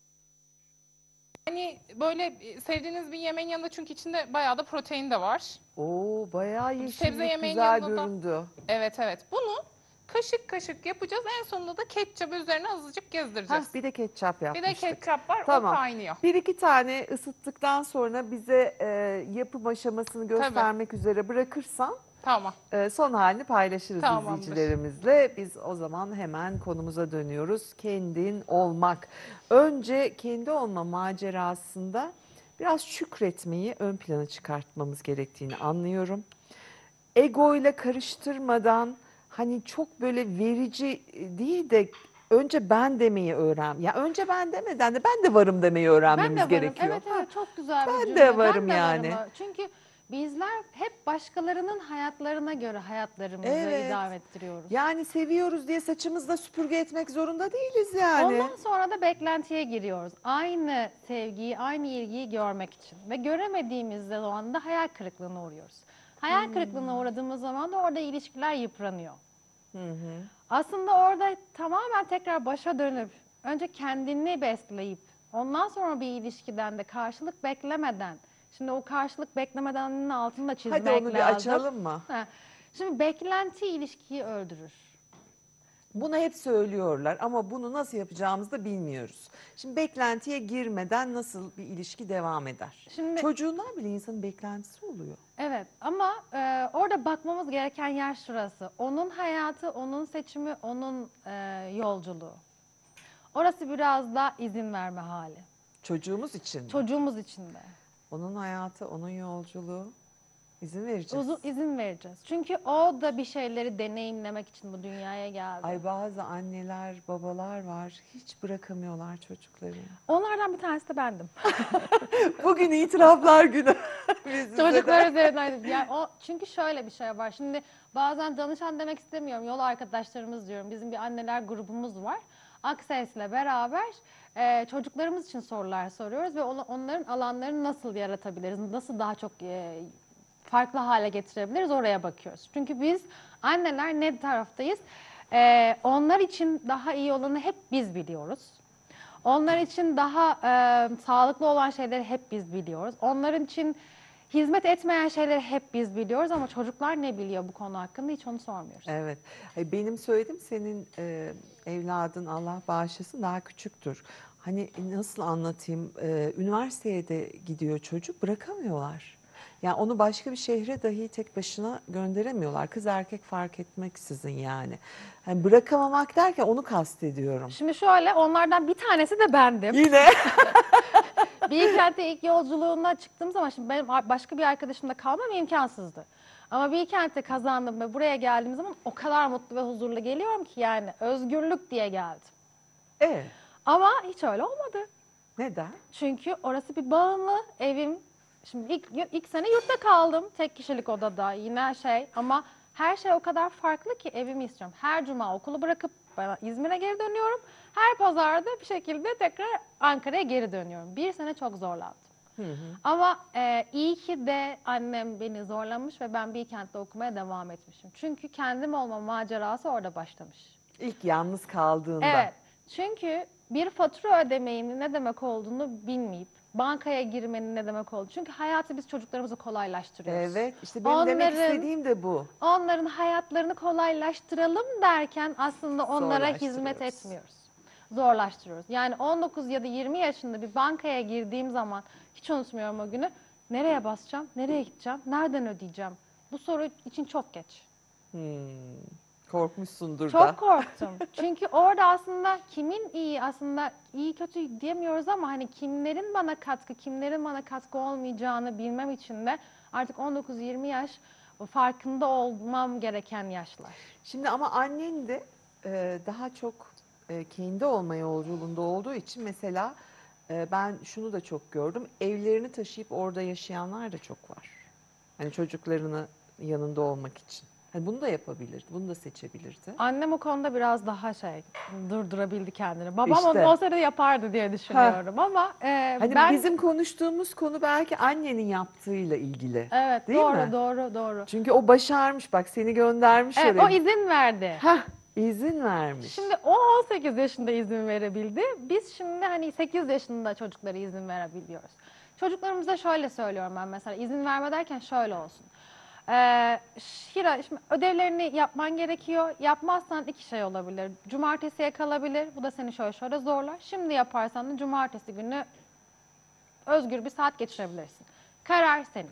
Hani böyle sevdiğiniz bir yemeğin yanında çünkü içinde bayağı da protein de var. Oo, bayağı Sebze yeşillik yemeğin güzel yanında da- göründü. Evet evet. Bunu kaşık kaşık yapacağız. En sonunda da ketçabı üzerine azıcık gezdireceğiz. Hah, bir de ketçap Bir de yapmıştık. ketçap var Tamam. o kaynıyor. Bir iki tane ısıttıktan sonra bize e, yapım aşamasını göstermek üzere bırakırsan Tamam. e, son halini paylaşırız Tamamdır. izleyicilerimizle. Biz o zaman hemen konumuza dönüyoruz. Kendin olmak. Önce kendi olma macerasında biraz şükretmeyi ön plana çıkartmamız gerektiğini anlıyorum. Ego ile karıştırmadan hani çok böyle verici değil de önce ben demeyi öğren. Ya önce ben demeden de ben de varım demeyi Ben de öğrenmemiz varım. gerekiyor. Evet Ha, evet çok güzel bir ben cümle. de varım yani. varım. Çünkü bizler hep başkalarının hayatlarına göre hayatlarımızı Evet. idame ettiriyoruz. Yani seviyoruz diye saçımızda süpürge etmek zorunda değiliz yani. Ondan sonra da beklentiye giriyoruz. Aynı sevgiyi, aynı ilgiyi görmek için. Ve göremediğimiz zaman da hayal kırıklığına uğruyoruz. Hayal kırıklığına uğradığımız zaman da orada ilişkiler yıpranıyor. Hı hı. Aslında orada tamamen tekrar başa dönüp, önce kendini besleyip, ondan sonra bir ilişkiden de karşılık beklemeden, şimdi o karşılık beklemedenin altını da çizmek Hadi onu lazım. bir açalım mı? Ha, Şimdi beklenti ilişkiyi öldürür. Bunu hep söylüyorlar ama bunu nasıl yapacağımızı da bilmiyoruz. Şimdi beklentiye girmeden nasıl bir ilişki devam eder? Şimdi Çocuğundan bile insanın beklentisi oluyor. evet ama e, orada bakmamız gereken yer şurası. Onun hayatı, onun seçimi, onun e, yolculuğu. Orası biraz daha izin verme hali. Çocuğumuz için mi? Çocuğumuz için de. Onun hayatı, onun yolculuğu. İzin vereceğiz. Uzun izin vereceğiz. Çünkü o da bir şeyleri deneyimlemek için bu dünyaya geldi. Ay bazı anneler, babalar var. Hiç bırakamıyorlar çocuklarını. Onlardan bir tanesi de bendim. Bugün itiraflar günü. Biz size Çocuklar de. üzerinden. Yani o, çünkü şöyle bir şey var. Şimdi bazen danışan demek istemiyorum. Yol arkadaşlarımız diyorum. Bizim bir anneler grubumuz var. Akses'le beraber e, çocuklarımız için sorular soruyoruz ve on- onların alanlarını nasıl yaratabiliriz? Nasıl daha çok e, farklı hale getirebiliriz? Oraya bakıyoruz. Çünkü biz anneler ne taraftayız? E, onlar için daha iyi olanı hep biz biliyoruz. Onlar için daha e, sağlıklı olan şeyleri hep biz biliyoruz. Onların için hizmet etmeyen şeyleri hep biz biliyoruz ama çocuklar ne biliyor bu konu hakkında hiç onu sormuyoruz. Evet. Ay, benim söyledim senin e, evladın Allah bağışlasın daha küçüktür. Hani nasıl anlatayım? E, üniversiteye de gidiyor çocuk bırakamıyorlar. Yani onu başka bir şehre dahi tek başına gönderemiyorlar. Kız erkek fark etmeksizin yani. Hani bırakamamak derken onu kastediyorum. Şimdi şöyle onlardan bir tanesi de bendim. Yine. Bilkent'te ilk yolculuğuna çıktığım zaman şimdi benim başka bir arkadaşımla kalmam imkansızdı. Ama Bilkent'te kazandım ve buraya geldiğim zaman o kadar mutlu ve huzurlu geliyorum ki yani özgürlük diye geldim. Evet. Ama hiç öyle olmadı. Neden? Çünkü orası bir bağımlı evim. Şimdi ilk, ilk sene yurtta kaldım. Tek kişilik odada yine şey ama her şey o kadar farklı ki evimi istiyorum. Her cuma okulu bırakıp ben İzmir'e geri dönüyorum. Her pazarda bir şekilde tekrar Ankara'ya geri dönüyorum. Bir sene çok zorlandım. Hı hı. Ama e, iyi ki de annem beni zorlamış ve ben Bilkent'te okumaya devam etmişim. Çünkü kendim olma macerası orada başlamış. İlk yalnız kaldığında. Evet. Çünkü bir fatura ödemenin ne demek olduğunu bilmeyip bankaya girmenin ne demek olduğunu. Çünkü hayatı biz çocuklarımıza kolaylaştırıyoruz. Evet. İşte benim demek Onların- istediğim de bu. Onların hayatlarını kolaylaştıralım derken aslında onlara hizmet Zorlaştırıyoruz. etmiyoruz. Zorlaştırıyoruz. Yani on dokuz ya da yirmi yaşında bir bankaya girdiğim zaman hiç unutmuyorum o günü. Nereye basacağım? Nereye gideceğim? Nereden ödeyeceğim? Bu soru için çok geç. Hmm. korkmuşsundur da. Çok korktum. Çünkü orada aslında kimin iyi, aslında iyi kötü diyemiyoruz ama hani kimlerin bana katkı, kimlerin bana katkı olmayacağını bilmem için de artık on dokuz yirmi yaş farkında olmam gereken yaşlar. Şimdi ama annen de e, daha çok e, kendi olma yolculuğunda olduğu için mesela e, ben şunu da çok gördüm. Evlerini taşıyıp orada yaşayanlar da çok var. Hani çocuklarını yanında olmak için. Hani bunu da yapabilirdi, bunu da seçebilirdi. Annem o konuda biraz daha şey durdurabildi kendini. Babam İşte. onu olsaydı yapardı diye düşünüyorum ama e, Hani ben bizim konuştuğumuz konu belki annenin yaptığıyla ilgili. evet Değil doğru mi? doğru doğru. Çünkü o başarmış, bak seni göndermiş Evet, oraya. o izin verdi. Hah, izin vermiş. Şimdi o on sekiz yaşında izin verebildi. Biz şimdi hani sekiz yaşında çocuklara izin verebiliyoruz. Çocuklarımıza şöyle söylüyorum ben mesela izin verme derken şöyle olsun. Ee, Şira, şimdi ödevlerini yapman gerekiyor. Yapmazsan iki şey olabilir. Cumartesiye kalabilir. Bu da seni şöyle şöyle zorlar. Şimdi yaparsan da cumartesi günü özgür bir saat geçirebilirsin. Karar senin.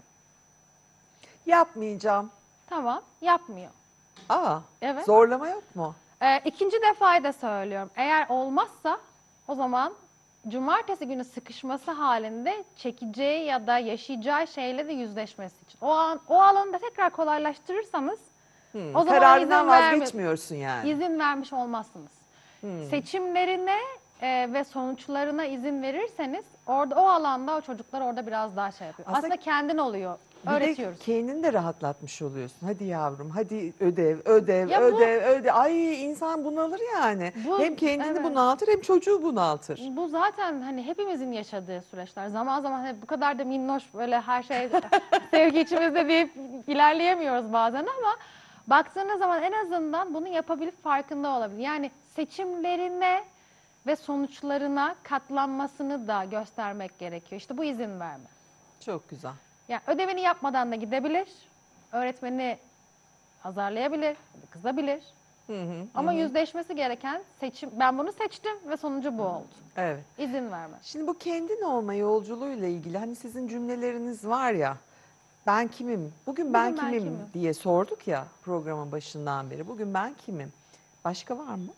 Yapmayacağım. Tamam, yapmıyor. Aa, Evet. zorlama yok mu? Ee, ikinci defayı da söylüyorum. Eğer olmazsa o zaman cumartesi günü sıkışması halinde çekeceği ya da yaşayacağı şeyle de yüzleşmesi için. O an o alanı da tekrar kolaylaştırırsanız Hmm, o zaman kararından izin verme- vazgeçmiyorsun yani. izin vermiş olmazsınız. Hmm. Seçimlerine e, ve sonuçlarına izin verirseniz orada o alanda o çocuklar orada biraz daha şey yapıyor. Aslında Aslında, kendin oluyor. Bir de Öğretiyoruz. kendini de rahatlatmış oluyorsun. Hadi yavrum, hadi ödev, ödev, Ya bu- ödev, ödev. Ay insan bunalır yani. Bu- hem kendini evet. bunaltır hem çocuğu bunaltır. Bu zaten hani hepimizin yaşadığı süreçler. Zaman zaman hani bu kadar da minnoş böyle her şey sevgi içimizde deyip ilerleyemiyoruz bazen ama baktığınız zaman en azından bunu yapabilip farkında olabilir. Yani seçimlerine ve sonuçlarına katlanmasını da göstermek gerekiyor. İşte bu izin verme. Çok güzel. Yani ödevini yapmadan da gidebilir. Öğretmeni azarlayabilir, kızabilir. Hı hı, Ama hı hı. yüzleşmesi gereken seçim. Ben bunu seçtim ve sonucu bu oldu. Evet. İzin verme. Şimdi bu kendin olma yolculuğuyla ilgili hani sizin cümleleriniz var ya. Ben kimim? Bugün ben, Bugün ben kimim, kimim? diye sorduk ya programın başından beri. Bugün ben kimim? Başka var mı?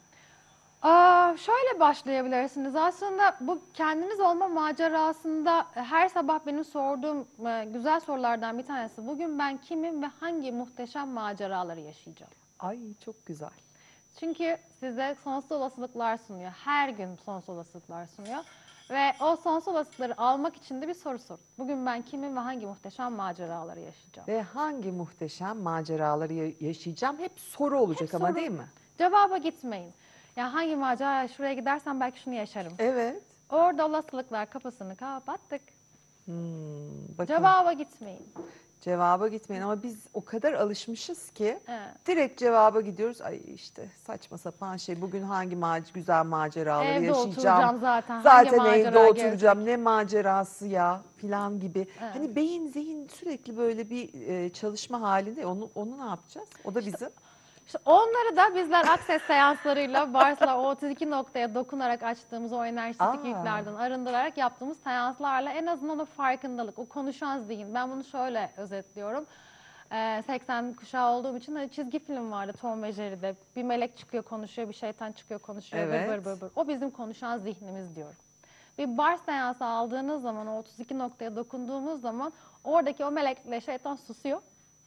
Aa, şöyle başlayabilirsiniz. Aslında bu kendiniz olma macerasında her sabah benim sorduğum e, güzel sorulardan bir tanesi. Bugün ben kimim ve hangi muhteşem maceraları yaşayacağım? Ay çok güzel. Çünkü size sonsuz olasılıklar sunuyor. Her gün sonsuz olasılıklar sunuyor. Ve o sonsuz olasılıkları almak için de bir soru sorun. Bugün ben kimim ve hangi muhteşem maceraları yaşayacağım? Ve hangi muhteşem maceraları ya- yaşayacağım? Hep soru olacak Hep ama soru. değil mi? Cevaba gitmeyin. Ya hangi macera, şuraya gidersem belki şunu yaşarım. Evet. Orada olasılıklar kapısını kapattık. Hmm, bakın. Cevaba gitmeyin. Cevaba gitmeyin ama biz o kadar alışmışız ki Evet. direkt cevaba gidiyoruz. Ay işte saçma sapan şey, bugün hangi mac güzel maceraları Evde yaşayacağım. oturacağım zaten. Zaten Hangi evde macera oturacağım. Ne macerası ya filan gibi. Evet. Hani beyin zihin sürekli böyle bir e, çalışma halinde. Onu onu ne yapacağız? O da bizim. İşte onları da bizler Access seanslarıyla Bars'la o otuz iki noktaya dokunarak açtığımız o enerjistik Aa. yüklerden arındırarak yaptığımız seanslarla en azından o farkındalık, o konuşan zihin. Ben bunu şöyle özetliyorum. Ee, seksen kuşağı olduğum için hani çizgi film vardı Tom ve Jerry'de. Bir melek çıkıyor konuşuyor, bir şeytan çıkıyor konuşuyor. Evet. Bır bır bır bır. O bizim konuşan zihnimiz diyorum. Bir Bars seansı aldığınız zaman, o otuz iki noktaya dokunduğumuz zaman oradaki o melekle şeytan susuyor.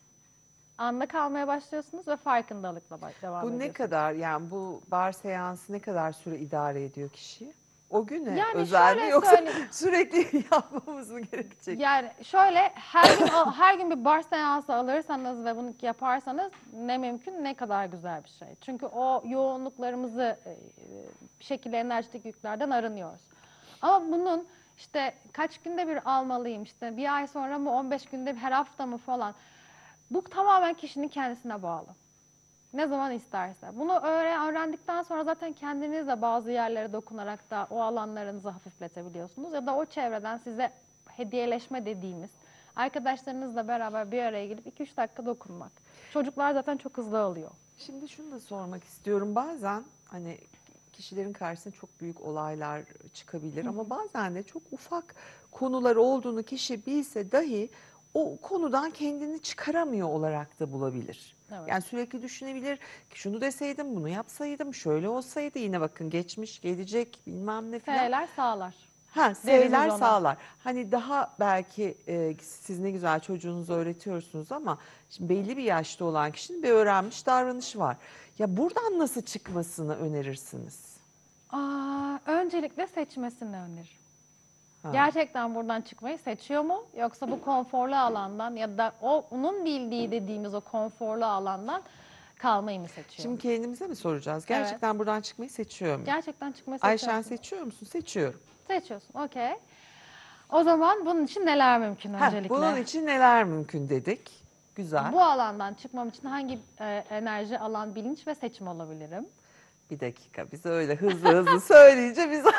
Anda kalmaya başlıyorsunuz ve farkındalıkla baş- devam Bu ne ediyorsunuz. kadar, yani bu bar seansı ne kadar süre idare ediyor kişiyi? O güne Yani özel mi şöyle yoksa söyleyeyim. sürekli yapmamız mı gerekecek? Yani şöyle her gün her gün bir bar seansı alırsanız ve bunu yaparsanız ne mümkün ne kadar güzel bir şey. Çünkü o yoğunluklarımızı e, bir şekilde enerjik yüklerden arınıyoruz. Ama bunun işte kaç günde bir almalıyım, işte bir ay sonra mı, on beş günde bir, her hafta mı falan. Bu tamamen kişinin kendisine bağlı. Ne zaman isterse. Bunu öğren, öğrendikten sonra zaten kendiniz de bazı yerlere dokunarak da o alanlarınızı hafifletebiliyorsunuz. Ya da o çevreden size hediyeleşme dediğimiz arkadaşlarınızla beraber bir araya gelip iki üç dakika dokunmak. Çocuklar zaten çok hızlı alıyor. Şimdi şunu da sormak istiyorum. Bazen hani kişilerin karşısına çok büyük olaylar çıkabilir ama bazen de çok ufak konular olduğunu kişi bilse dahi o konudan kendini çıkaramıyor olarak da bulabilir. Evet. Yani sürekli düşünebilir ki şunu deseydim, bunu yapsaydım, şöyle olsaydı, yine bakın geçmiş, gelecek, bilmem ne falan. S'ler sağlar. Ha, Deriz S'ler biz ona. sağlar. Hani daha belki e, siz ne güzel çocuğunuzu öğretiyorsunuz ama şimdi belli bir yaşta olan kişinin bir öğrenmiş davranışı var. Ya buradan nasıl çıkmasını önerirsiniz? Aa, öncelikle seçmesini öneririm. Ha. Gerçekten buradan çıkmayı seçiyor mu? Yoksa bu konforlu alandan ya da o onun bildiği dediğimiz o konforlu alandan kalmayı mı seçiyor? Şimdi kendimize mi soracağız? Gerçekten buradan çıkmayı seçiyor mu? Gerçekten çıkmayı seçiyor Ayşen musun? seçiyor musun? Seçiyorum. Seçiyorsun. Okey. O zaman bunun için neler mümkün Ha, öncelikle? bunun için neler mümkün dedik. Güzel. Bu alandan çıkmam için hangi e, enerji, alan, bilinç ve seçim olabilirim? Bir dakika, biz öyle hızlı hızlı söyleyince biz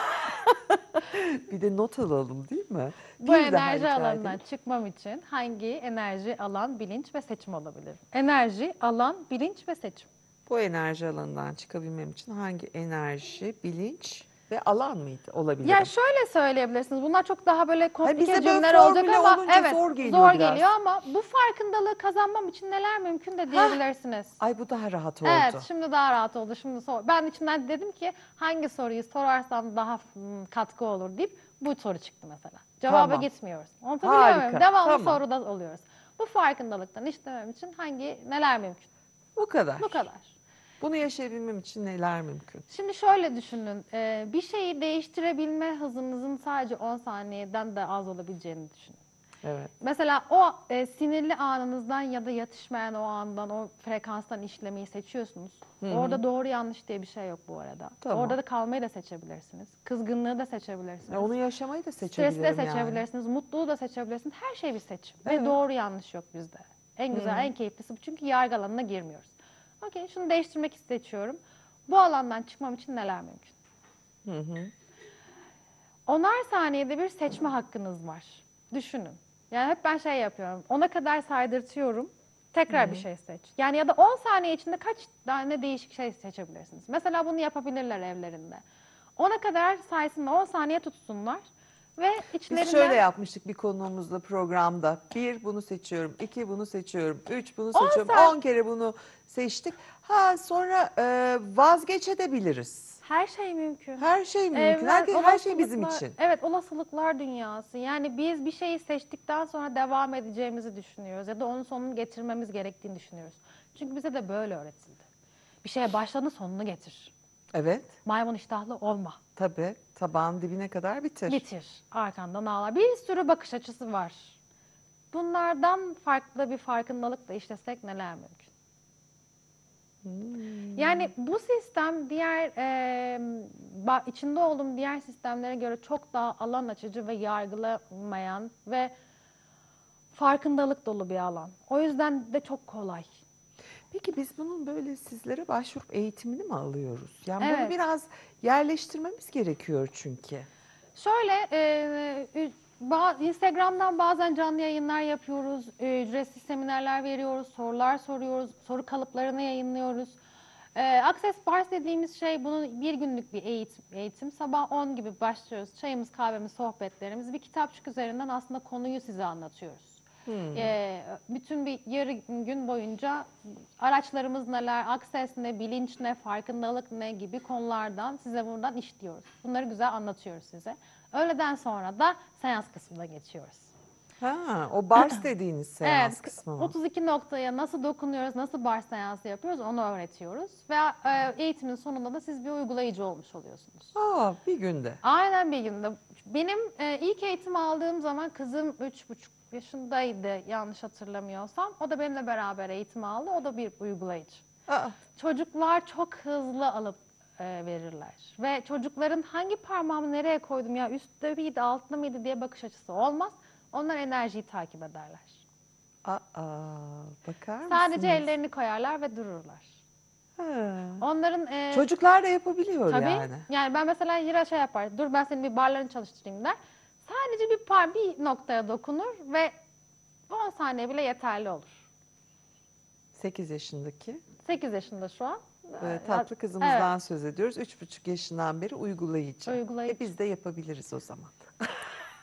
bir de not alalım değil mi? Bu Bir daha enerji rica alanından edelim. çıkmam için hangi enerji, alan, bilinç ve seçim olabilir? Enerji, alan, bilinç ve seçim. Bu enerji alanından çıkabilmem için hangi enerji, bilinç ve alan mıydı olabilir? Ya şöyle söyleyebilirsiniz. Bunlar çok daha böyle komplike bize böyle cümleler olacak formüle ama olunca evet zor geliyor zor biraz. geliyor ama bu farkındalığı kazanmam için neler mümkün de diyebilirsiniz. Ay bu daha rahat oldu. Evet, şimdi daha rahat oldu. Şimdi sor. Ben içimden dedim ki hangi soruyu sorarsam daha hmm, katkı olur deyip bu soru çıktı mesela. Cevaba Tamam. gitmiyoruz. Anlatabiliyor Harika, muyum? Devamlı tamam. soruda oluyoruz. Bu farkındalıktan işlemem için hangi neler mümkün? Bu kadar. Bu kadar. Bunu yaşayabilmem için neler mümkün? Şimdi şöyle düşünün. e, Bir şeyi değiştirebilme hızınızın sadece on saniyeden de az olabileceğini düşünün. Evet. Mesela o e, sinirli anınızdan ya da yatışmayan o andan, o frekanstan işlemeyi seçiyorsunuz. Orada doğru yanlış diye bir şey yok bu arada. Tamam. Orada da kalmayı da seçebilirsiniz. Kızgınlığı da seçebilirsiniz. Ya onu yaşamayı da Stresi seçebilirim de yani. seçebilirsiniz, mutluluğu da seçebilirsiniz. Her şey bir seçim. Evet. Ve doğru yanlış yok bizde. En güzel, en keyiflisi bu. Çünkü yargı alanına girmiyoruz. Okey, şunu değiştirmek seçiyorum. Bu alandan çıkmam için neler mümkün? Hı hı. Onar saniyede bir seçme hakkınız var. Düşünün. Yani hep ben şey yapıyorum. Ona kadar saydırtıyorum. Tekrar bir şey seç. Yani ya da on saniye içinde kaç tane değişik şey seçebilirsiniz. Mesela bunu yapabilirler evlerinde. Ona kadar saysınlar, on saniye tutsunlar. Ve içlerinden... Biz şöyle yapmıştık bir konuğumuzla programda. Bir bunu seçiyorum, iki bunu seçiyorum, üç bunu seçiyorum. saat- On kere bunu seçtik. Ha sonra e, vazgeçebiliriz. Her şey mümkün. Her şey mümkün. Evren, Herkes, her şey bizim olasılıklar- için. Evet, olasılıklar dünyası. Yani biz bir şeyi seçtikten sonra devam edeceğimizi düşünüyoruz. Ya da onun sonunu getirmemiz gerektiğini düşünüyoruz. Çünkü bize de böyle öğretildi. Bir şeye başladın sonunu getir. Evet. Maymun iştahlı olma. Tabii. Tabağın dibine kadar bitir. Bitir. Arkandan ağla. Bir sürü bakış açısı var. Bunlardan farklı bir farkındalıkla işlesek neler mümkün? Hmm. Yani bu sistem diğer e, ba- içinde olduğum diğer sistemlere göre çok daha alan açıcı ve yargılamayan ve farkındalık dolu bir alan. O yüzden de çok kolay. Peki biz bunun böyle sizlere başvurup eğitimini mi alıyoruz? Yani bunu Evet. biraz yerleştirmemiz gerekiyor çünkü. Şöyle e, ü- ba- Instagram'dan bazen canlı yayınlar yapıyoruz, e, ücretsiz seminerler veriyoruz, sorular soruyoruz, soru kalıplarını yayınlıyoruz. E, Access Bars dediğimiz şey bunun bir günlük bir eğitim. eğitim. Sabah on gibi başlıyoruz. Çayımız, kahvemiz, sohbetlerimiz. Bir kitapçık üzerinden aslında konuyu size anlatıyoruz. E, bütün bir yarı gün boyunca araçlarımız neler, access ne, bilinç ne, farkındalık ne gibi konulardan size buradan işliyoruz. Bunları güzel anlatıyoruz size. Öğleden sonra da seans kısmına geçiyoruz. Ha, o bars dediğiniz seans Evet, kısmı mı? otuz iki noktaya nasıl dokunuyoruz, nasıl bar seansı yapıyoruz onu öğretiyoruz. Ve e, eğitimin sonunda da siz bir uygulayıcı olmuş oluyorsunuz. Aa, bir günde. Aynen bir günde. Benim e, ilk eğitim aldığım zaman kızım üç buçuk yaşındaydı yanlış hatırlamıyorsam. O da benimle beraber eğitim aldı. O da bir uygulayıcı. Aa, Çocuklar çok hızlı alıp e, verirler. Ve çocukların hangi parmağımı nereye koydum ya üstte miydi altta mıydı diye bakış açısı olmaz. Onlar enerjiyi takip ederler. aa, bakar mısınız? Sadece ellerini koyarlar ve dururlar. Ha. Onların e, Çocuklar da yapabiliyor tabii yani. yani ben mesela Hira şey yapar. Dur ben senin bir barlarını çalıştırayım der. Sadece bir par bir noktaya dokunur ve on saniye bile yeterli olur. sekiz yaşındaki sekiz yaşında şu an. e, tatlı kızımızdan söz ediyoruz. üç buçuk yaşından beri uygulayıcı. Uygulayıcı. E biz de yapabiliriz o zaman.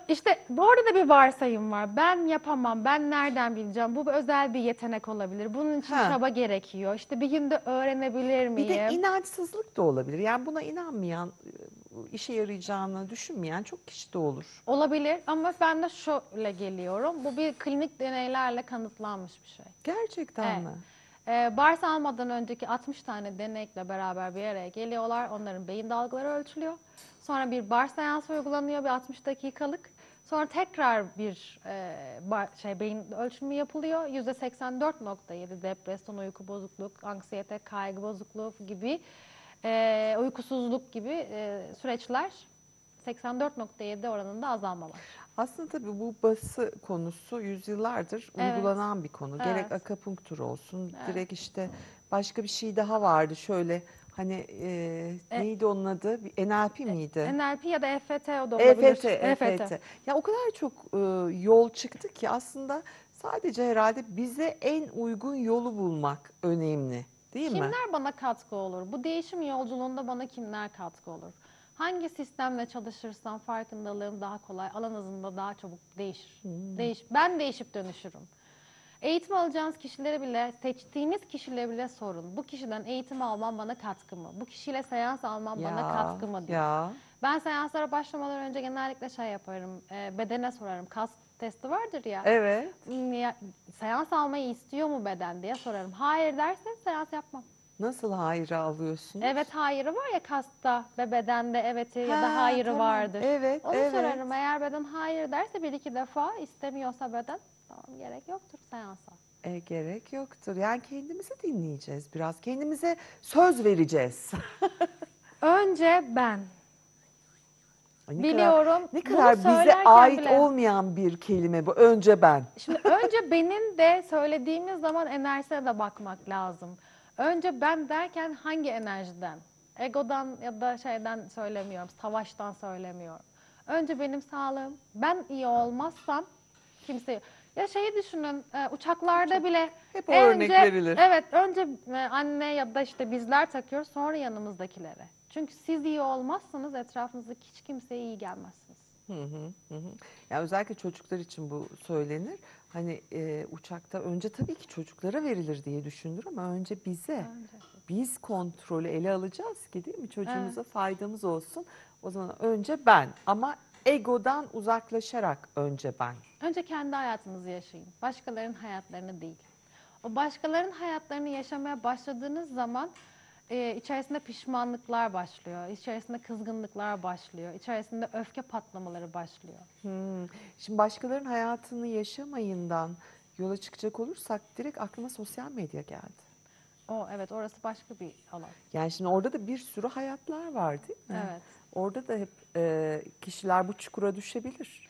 İşte bu arada da bir varsayım var. Ben yapamam, ben nereden bileceğim? Bu bir özel bir yetenek olabilir. Bunun için Ha. çaba gerekiyor. İşte bir günde öğrenebilir miyim? Bir de inançsızlık da olabilir. Yani buna inanmayan, işe yarayacağını düşünmeyen çok kişi de olur. Olabilir ama ben de şöyle geliyorum. Bu bir klinik deneylerle kanıtlanmış bir şey. Gerçekten Evet. mi? Ee, Bars almadan önceki altmış tane denekle beraber bir araya geliyorlar. Onların beyin dalgaları ölçülüyor. Sonra bir bar seansı uygulanıyor bir altmış dakikalık. Sonra tekrar bir e, bar, şey beyin ölçümü yapılıyor. yüzde seksen dört nokta yedi depresyon, uyku bozukluk, anksiyete, kaygı bozukluğu gibi e, uykusuzluk gibi e, süreçler seksen dört nokta yedi oranında azalmalar. Aslında tabii bu bası konusu yüzyıllardır Evet. uygulanan bir konu. Evet. Gerek akupunktur olsun, Evet. direkt işte başka bir şey daha vardı. Şöyle hani e, E- neydi onun adı? Bir N L P miydi? N L P ya da E F T o da olabilir. E F T, E F T. Ya o kadar çok e, yol çıktı ki aslında sadece herhalde bize en uygun yolu bulmak önemli, değil mi? Kimler bana katkı olur? Bu değişim yolculuğunda bana kimler katkı olur? Hangi sistemle çalışırsam farkındalığım daha kolay, alan hızında daha çabuk değişir. Değiş, ben değişip dönüşürüm. Eğitim alacağınız kişileri bile, seçtiğiniz kişileri bile sorun. Bu kişiden eğitim almam bana katkı mı? Bu kişiyle seans almam bana katkı mı diye. Ya. Ben seanslara başlamadan önce genellikle şey yaparım, e, bedene sorarım. Kas testi vardır ya. Evet. Hmm, ya, seans almayı istiyor mu beden diye sorarım. Hayır derse seans yapmam. Nasıl hayır alıyorsunuz? Evet hayırı var ya kasta ve bedende eveti ya Ha, da hayırı tamam. vardır. Evet, Onu evet. sorarım. Eğer beden hayır derse bir iki defa istemiyorsa beden tamam gerek yoktur seansa. E, gerek yoktur. Yani kendimizi dinleyeceğiz biraz. Kendimize söz vereceğiz. Önce ben. Ay, ne Biliyorum. Kadar, ne Bunu kadar bize söylerken ait bile- olmayan bir kelime bu. Önce ben. Şimdi önce benim de söylediğimiz zaman enerjisine de bakmak lazım. Önce ben derken hangi enerjiden? Egodan ya da şeyden söylemiyorum, savaştan söylemiyorum. Önce benim sağlığım. Ben iyi olmazsam kimse... Ya şeyi düşünün, e, uçaklarda bile Hep o örnek verilir. Evet, önce e, anne ya da işte bizler takıyoruz, sonra yanımızdakilere. Çünkü siz iyi olmazsanız etrafınızdaki hiç kimseye iyi gelmezsiniz. Hı hı, hı hı. Ya özellikle çocuklar için bu söylenir. Hani e, uçakta önce tabii ki çocuklara verilir diye düşünülür ama önce bize. Önce. Biz kontrolü ele alacağız ki değil mi? Çocuğumuza faydamız olsun. O zaman önce ben ama egodan uzaklaşarak önce ben. Önce kendi hayatınızı yaşayın. Başkalarının hayatlarını değil. O başkalarının hayatlarını yaşamaya başladığınız zaman e, içerisinde pişmanlıklar başlıyor. İçerisinde kızgınlıklar başlıyor. İçerisinde öfke patlamaları başlıyor. Hmm. Şimdi başkalarının hayatını yaşamayından yola çıkacak olursak direkt aklıma sosyal medya geldi. O evet orası başka bir alan. Yani şimdi orada da bir sürü hayatlar var değil mi? Evet. Orada da hep e, kişiler bu çukura düşebilir.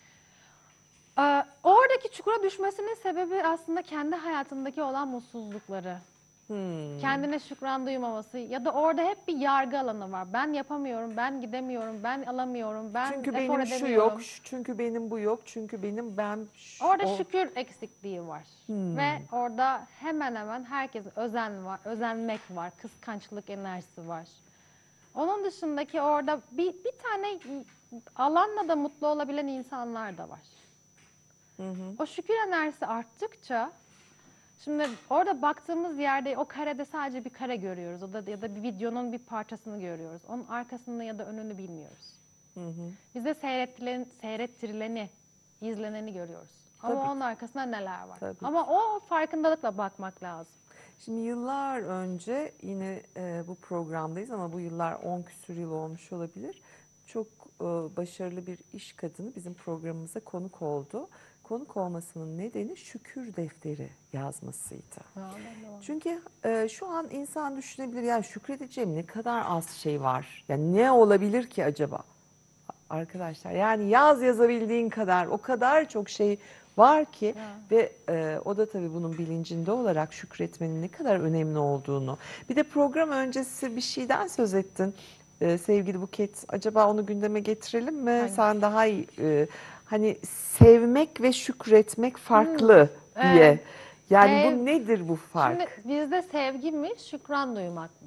Ee, oradaki çukura düşmesinin sebebi aslında kendi hayatındaki olan mutsuzlukları. Hmm. Kendine şükran duymaması ya da orada hep bir yargı alanı var. Ben yapamıyorum, ben gidemiyorum, ben alamıyorum, ben Çünkü efor benim şu edemiyorum. yok, şu- çünkü benim bu yok, çünkü benim ben... şu- Orada o- şükür eksikliği var. Hmm. Ve orada hemen hemen herkesin özen var, özenmek var, kıskançlık enerjisi var. Onun dışındaki orada bir, bir tane alanla da mutlu olabilen insanlar da var. Hı hı. O şükür enerjisi arttıkça, şimdi orada baktığımız yerde o karede sadece bir kare görüyoruz. O da ya da bir videonun bir parçasını görüyoruz. Onun arkasını ya da önünü bilmiyoruz. Hı hı. Bize seyrettirilen, seyrettirileni, izleneni görüyoruz. Ama Tabii onun arkasında neler var? Tabii Ama o farkındalıkla bakmak lazım. Şimdi yıllar önce yine e, bu programdayız ama bu yıllar on küsur yıl olmuş olabilir. Çok e, başarılı bir iş kadını bizim programımıza konuk oldu. Konuk olmasının nedeni şükür defteri yazmasıydı. Çünkü e, şu an insan düşünebilir ya şükredeceğim ne kadar az şey var. Yani ne olabilir ki acaba? Arkadaşlar yani yaz yazabildiğin kadar o kadar çok şey var ki Ya. ve e, o da tabii bunun bilincinde olarak şükretmenin ne kadar önemli olduğunu. Bir de program öncesi bir şeyden söz ettin e, sevgili Buket. Acaba onu gündeme getirelim mi? Hangisi? Sen daha iyi e, hani sevmek ve şükretmek farklı Hmm, diye. evet. Yani Sev- bu nedir bu fark? Şimdi bizde sevgi mi, şükran duymak mı?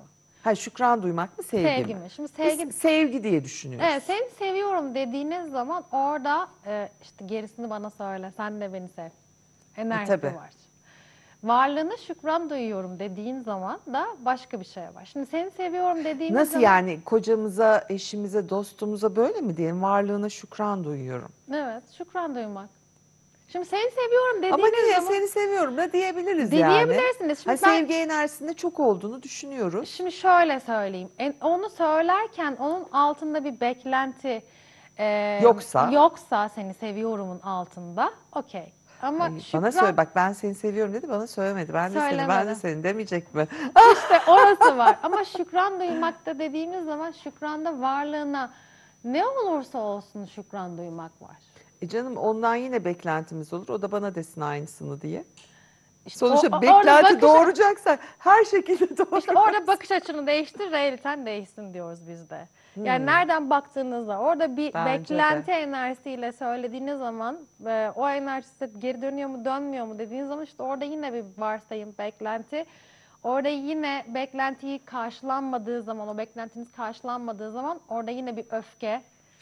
Ha, şükran duymak mı, sevgi Sevgi mi? mi? Şimdi Biz sevgi, sevgi diye düşünüyoruz. evet, seni seviyorum dediğiniz zaman orada e, işte gerisini bana söyle, sen de beni sev. Enerjisi tabii. var. Varlığına şükran duyuyorum dediğin zaman da başka bir şey var. Şimdi seni seviyorum dediğimiz Nasıl zaman... yani, kocamıza, eşimize, dostumuza böyle mi diyelim? Varlığına şükran duyuyorum. Evet, şükran duymak. Şimdi seni seviyorum Ama dediğiniz niye, zaman seni seviyorum da diyebiliriz de yani. diyebilirsiniz. Şimdi Ha, ben sevgi enerjisinde çok olduğunu düşünüyoruz. şimdi şöyle söyleyeyim. En- onu söylerken onun altında bir beklenti e, Yoksa? yoksa seni seviyorumun altında, okey. Ama Ay, bana şükran söyle bak, ben seni seviyorum dedi, bana söylemedi. Ben de seni, ben de Söylemedi. seni demeyecek mi? işte orası var. Ama şükran duymakta dediğimiz zaman şükranda varlığına ne olursa olsun şükran duymak var. E canım, ondan yine beklentimiz olur. O da bana desin aynısını diye. İşte Sonuçta o- o- orada beklenti bakış- doğuracaksa her şekilde doğru. İşte orada bakış açını değiştir, realiten değişsin diyoruz biz de. Yani nereden baktığınızda orada bir Bence beklenti de. enerjisiyle söylediğiniz zaman e, o enerji size geri dönüyor mu dönmüyor mu dediğiniz zaman işte orada yine bir varsayım, beklenti. Orada yine beklentiyi karşılanmadığı zaman, o beklentiniz karşılanmadığı zaman orada yine bir öfke,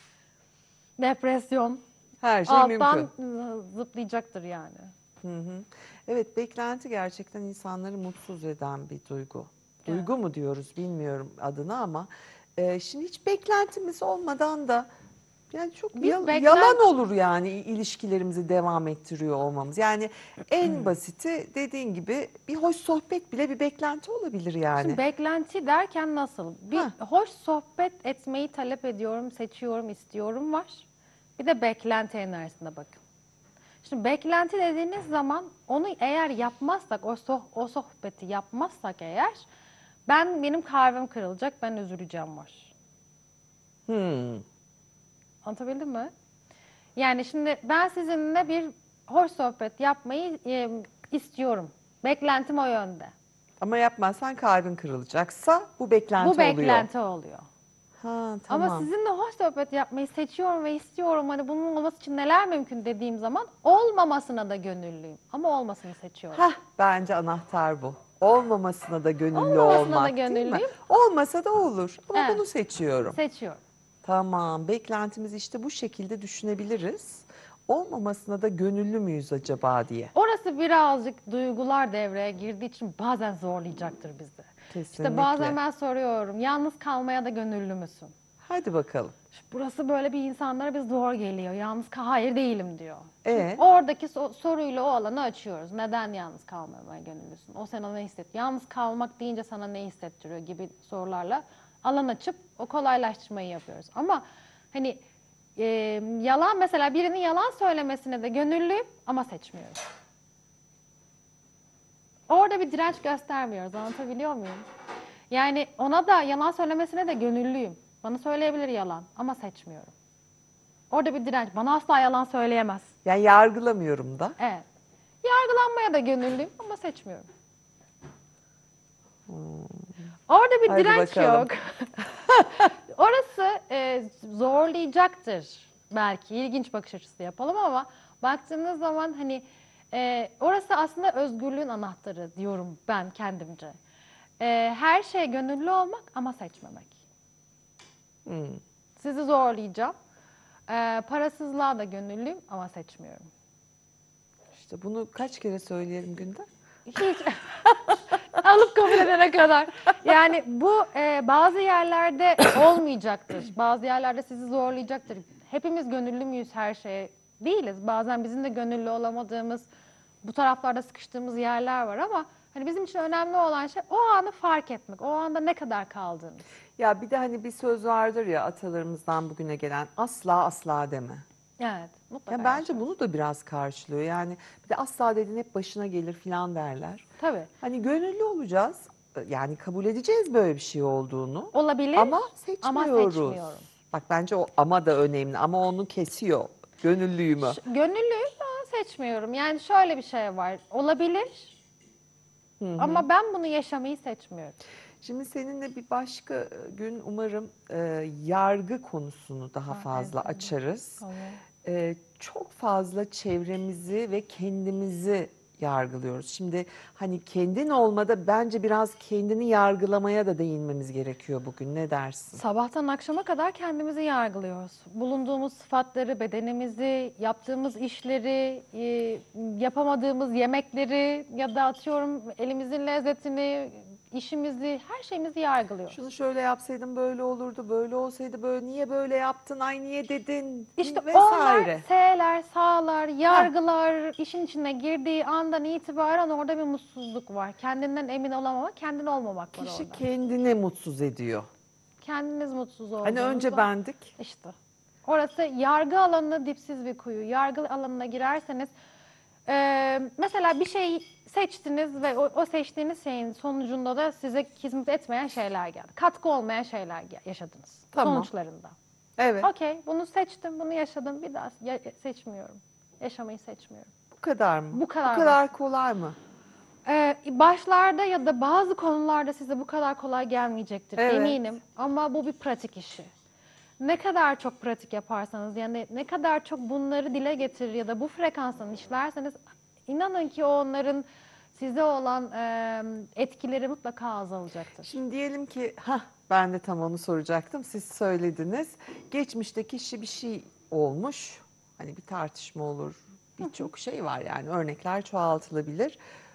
depresyon Her şey alttan mümkün. zıplayacaktır yani. Hı hı. Evet, beklenti gerçekten insanları mutsuz eden bir duygu. Evet. Duygu mu diyoruz bilmiyorum adını ama e, şimdi hiç beklentimiz olmadan da yani çok Biz yal- beklen- yalan olur yani ilişkilerimizi devam ettiriyor olmamız. Yani en basiti, dediğin gibi, bir hoş sohbet bile bir beklenti olabilir yani. Şimdi beklenti derken nasıl? Bir Ha. hoş sohbet etmeyi talep ediyorum, seçiyorum, istiyorum var. Bir de beklenti enerjisine bakın. Şimdi beklenti dediğiniz zaman onu eğer yapmazsak, o, soh o sohbeti yapmazsak eğer ben benim kalbim kırılacak, ben üzüleceğim var. Hmm. Anlatabildim mi? Yani şimdi ben sizinle bir hoş sohbet yapmayı e, istiyorum. Beklentim o yönde. Ama yapmazsan kalbin kırılacaksa bu beklenti Bu oluyor. beklenti oluyor. Ha, tamam. Ama sizinle hoş sohbet yapmayı seçiyorum ve istiyorum. Hani bunun olması için neler mümkün dediğim zaman olmamasına da gönüllüyüm. Ama olmasını seçiyorum. Hah, bence anahtar bu. Olmamasına da gönüllü Olmamasına da olmak, değil mi? gönüllüyüm. Olmasa da olur ama Evet. bunu seçiyorum. Seçiyorum. Tamam, beklentimizi işte bu şekilde düşünebiliriz. Olmamasına da gönüllü müyüz acaba diye. Orası birazcık duygular devreye girdiği için bazen zorlayacaktır bizi. Kesinlikle. İşte bazen ben soruyorum, yalnız kalmaya da gönüllü müsün? Hadi bakalım. Burası böyle bir insanlara bir zor geliyor. Yalnız kal, hayır değilim diyor. Ee? Oradaki so- soruyla o alanı açıyoruz. Neden yalnız kalmamaya gönüllüsün? O sana ne hissettiriyor? Yalnız kalmak deyince sana ne hissettiriyor gibi sorularla alan açıp o kolaylaştırmayı yapıyoruz. Ama hani e, yalan, mesela birinin yalan söylemesine de gönüllüyüm ama seçmiyoruz. Orada bir direnç göstermiyoruz. Anlatabiliyor muyum? Yani ona da yalan söylemesine de gönüllüyüm. Bana söyleyebilir yalan ama seçmiyorum. Orada bir direnç. Bana asla yalan söyleyemez. Yani yargılamıyorum da. Evet. Yargılanmaya da gönüllüyüm ama seçmiyorum. Orada bir Hadi direnç bakalım. yok. Orası e, zorlayacaktır. Belki ilginç bakış açısı yapalım ama baktığınız zaman hani e, orası aslında özgürlüğün anahtarı diyorum ben kendimce. E, her şeye gönüllü olmak ama seçmemek. Hmm. Sizi zorlayacağım. E, parasızlığa da gönüllüyüm ama seçmiyorum. İşte bunu kaç kere söyleyelim günde? Hiç alıp kabul edene kadar. Yani bu e, bazı yerlerde olmayacaktır. Bazı yerlerde sizi zorlayacaktır. Hepimiz gönüllü müyüz her şeye? Değiliz. Bazen bizim de gönüllü olamadığımız, bu taraflarda sıkıştığımız yerler var ama hani bizim için önemli olan şey o anı fark etmek. O anda ne kadar kaldığınız. Ya bir de hani bir söz vardır ya, atalarımızdan bugüne gelen, asla asla deme. Evet. Mutlaka. Ya bence yaşıyoruz. bunu da biraz karşılıyor. Yani bir de asla dediğin hep başına gelir filan derler. Tabii. Hani gönüllü olacağız. Yani kabul edeceğiz böyle bir şey olduğunu. Olabilir Ama ama seçmiyoruz. seçmiyorum. Bak bence o ama da önemli, ama onu kesiyor. Gönüllüyüm. Ş- Gönüllüyüm ama seçmiyorum. Yani şöyle bir şey var. Olabilir ama ben bunu yaşamayı seçmiyorum. Şimdi seninle bir başka gün umarım e, yargı konusunu daha Aa, fazla evet. açarız. Tamam. E, çok fazla çevremizi ve kendimizi yargılıyoruz. Şimdi hani kendin olmada bence biraz kendini yargılamaya da değinmemiz gerekiyor bugün. Ne dersin? Sabahtan akşama kadar kendimizi yargılıyoruz. Bulunduğumuz sıfatları, bedenimizi, yaptığımız işleri, e, yapamadığımız yemekleri ya da atıyorum elimizin lezzetini, işimizi, her şeyimizi yargılıyoruz. Şunu şöyle yapsaydım böyle olurdu, böyle olsaydı böyle, niye böyle yaptın, ay niye dedin İşte vesaire. onlar S'ler, sağlar, yargılar işin içine girdiği andan itibaren orada bir mutsuzluk var. Kendinden emin olamamak, kendin olmamak var Kişi orada. kendini mutsuz ediyor. Kendiniz mutsuz Hani olduğunuzda. önce bendik. İşte. Orası yargı alanına dipsiz bir kuyu. Yargı alanına girerseniz e, mesela bir şey seçtiniz ve o, o seçtiğiniz şeyin sonucunda da size hizmet etmeyen şeyler geldi. Katkı olmayan şeyler ge- yaşadınız Tamam. sonuçlarında. Evet. Okey, bunu seçtim, bunu yaşadım. Bir daha ya- seçmiyorum. Yaşamayı seçmiyorum. Bu kadar mı? Bu kadar Bu kadar kolay mı? Ee, başlarda ya da bazı konularda size bu kadar kolay gelmeyecektir Evet. eminim. Ama bu bir pratik işi. Ne kadar çok pratik yaparsanız, yani ne kadar çok bunları dile getirir ya da bu frekanstan işlerseniz, inanın ki onların size olan e, etkileri mutlaka azalacaktır. Şimdi diyelim ki, ha ben de tam onu soracaktım. Siz söylediniz. Geçmişte kişi bir şey olmuş. Hani bir tartışma olur. Birçok şey var yani, örnekler çoğaltılabilir.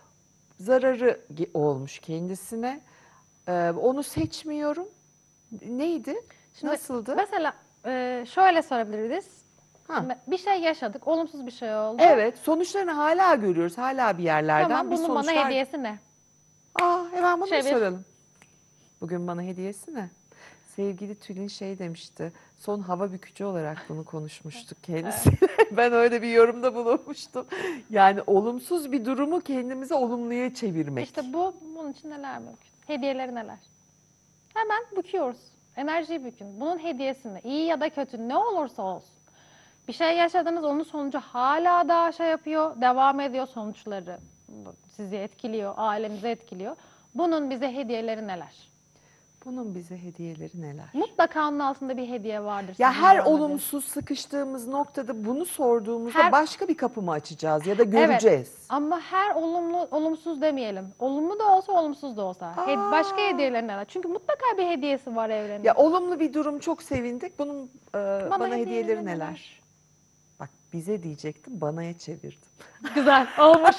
Zararı ge- olmuş kendisine. Ee, onu seçmiyorum. Neydi? Şimdi Nasıldı? Mesela e, şöyle sorabiliriz. Ha. Şimdi bir şey yaşadık, olumsuz bir şey oldu. Evet, sonuçlarını hala görüyoruz. Hala bir yerlerden Tamam, bir bunun sonuçlar. bana hediyesi ne? Aa, hemen bunu Çevir. soralım. Bugün bana hediyesi ne? Sevgili Tülin şey demişti. Son hava bükücü olarak bunu konuşmuştuk kendisiyle. Ben öyle bir yorumda bulunmuştum. Yani olumsuz bir durumu kendimize olumluya çevirmek. İşte bu, bunun için neler mümkün? Hediyeleri neler? Hemen büküyoruz. Enerjiyi bükün. Bunun hediyesini, iyi ya da kötü ne olursa olsun. Bir şey yaşadınız, onun sonucu hala daha şey yapıyor, devam ediyor sonuçları. Bu sizi etkiliyor, ailenizi etkiliyor. Bunun bize hediyeleri neler? Bunun bize hediyeleri neler? Mutlaka onun altında bir hediye vardır. Ya sizin her görmediğiniz. olumsuz sıkıştığımız noktada bunu sorduğumuzda Her- başka bir kapı mı açacağız ya da göreceğiz? Evet, ama her olumlu, olumsuz demeyelim. Olumlu da olsa, olumsuz da olsa. He- Aa. başka hediyeleri neler? Çünkü mutlaka bir hediyesi var evrenin. Ya olumlu bir durum, çok sevindik. Bunun e, bana, hediyeleri hediyeleri neler? neler? Bak, bize diyecektim, banaya çevirdim. Güzel olmuş.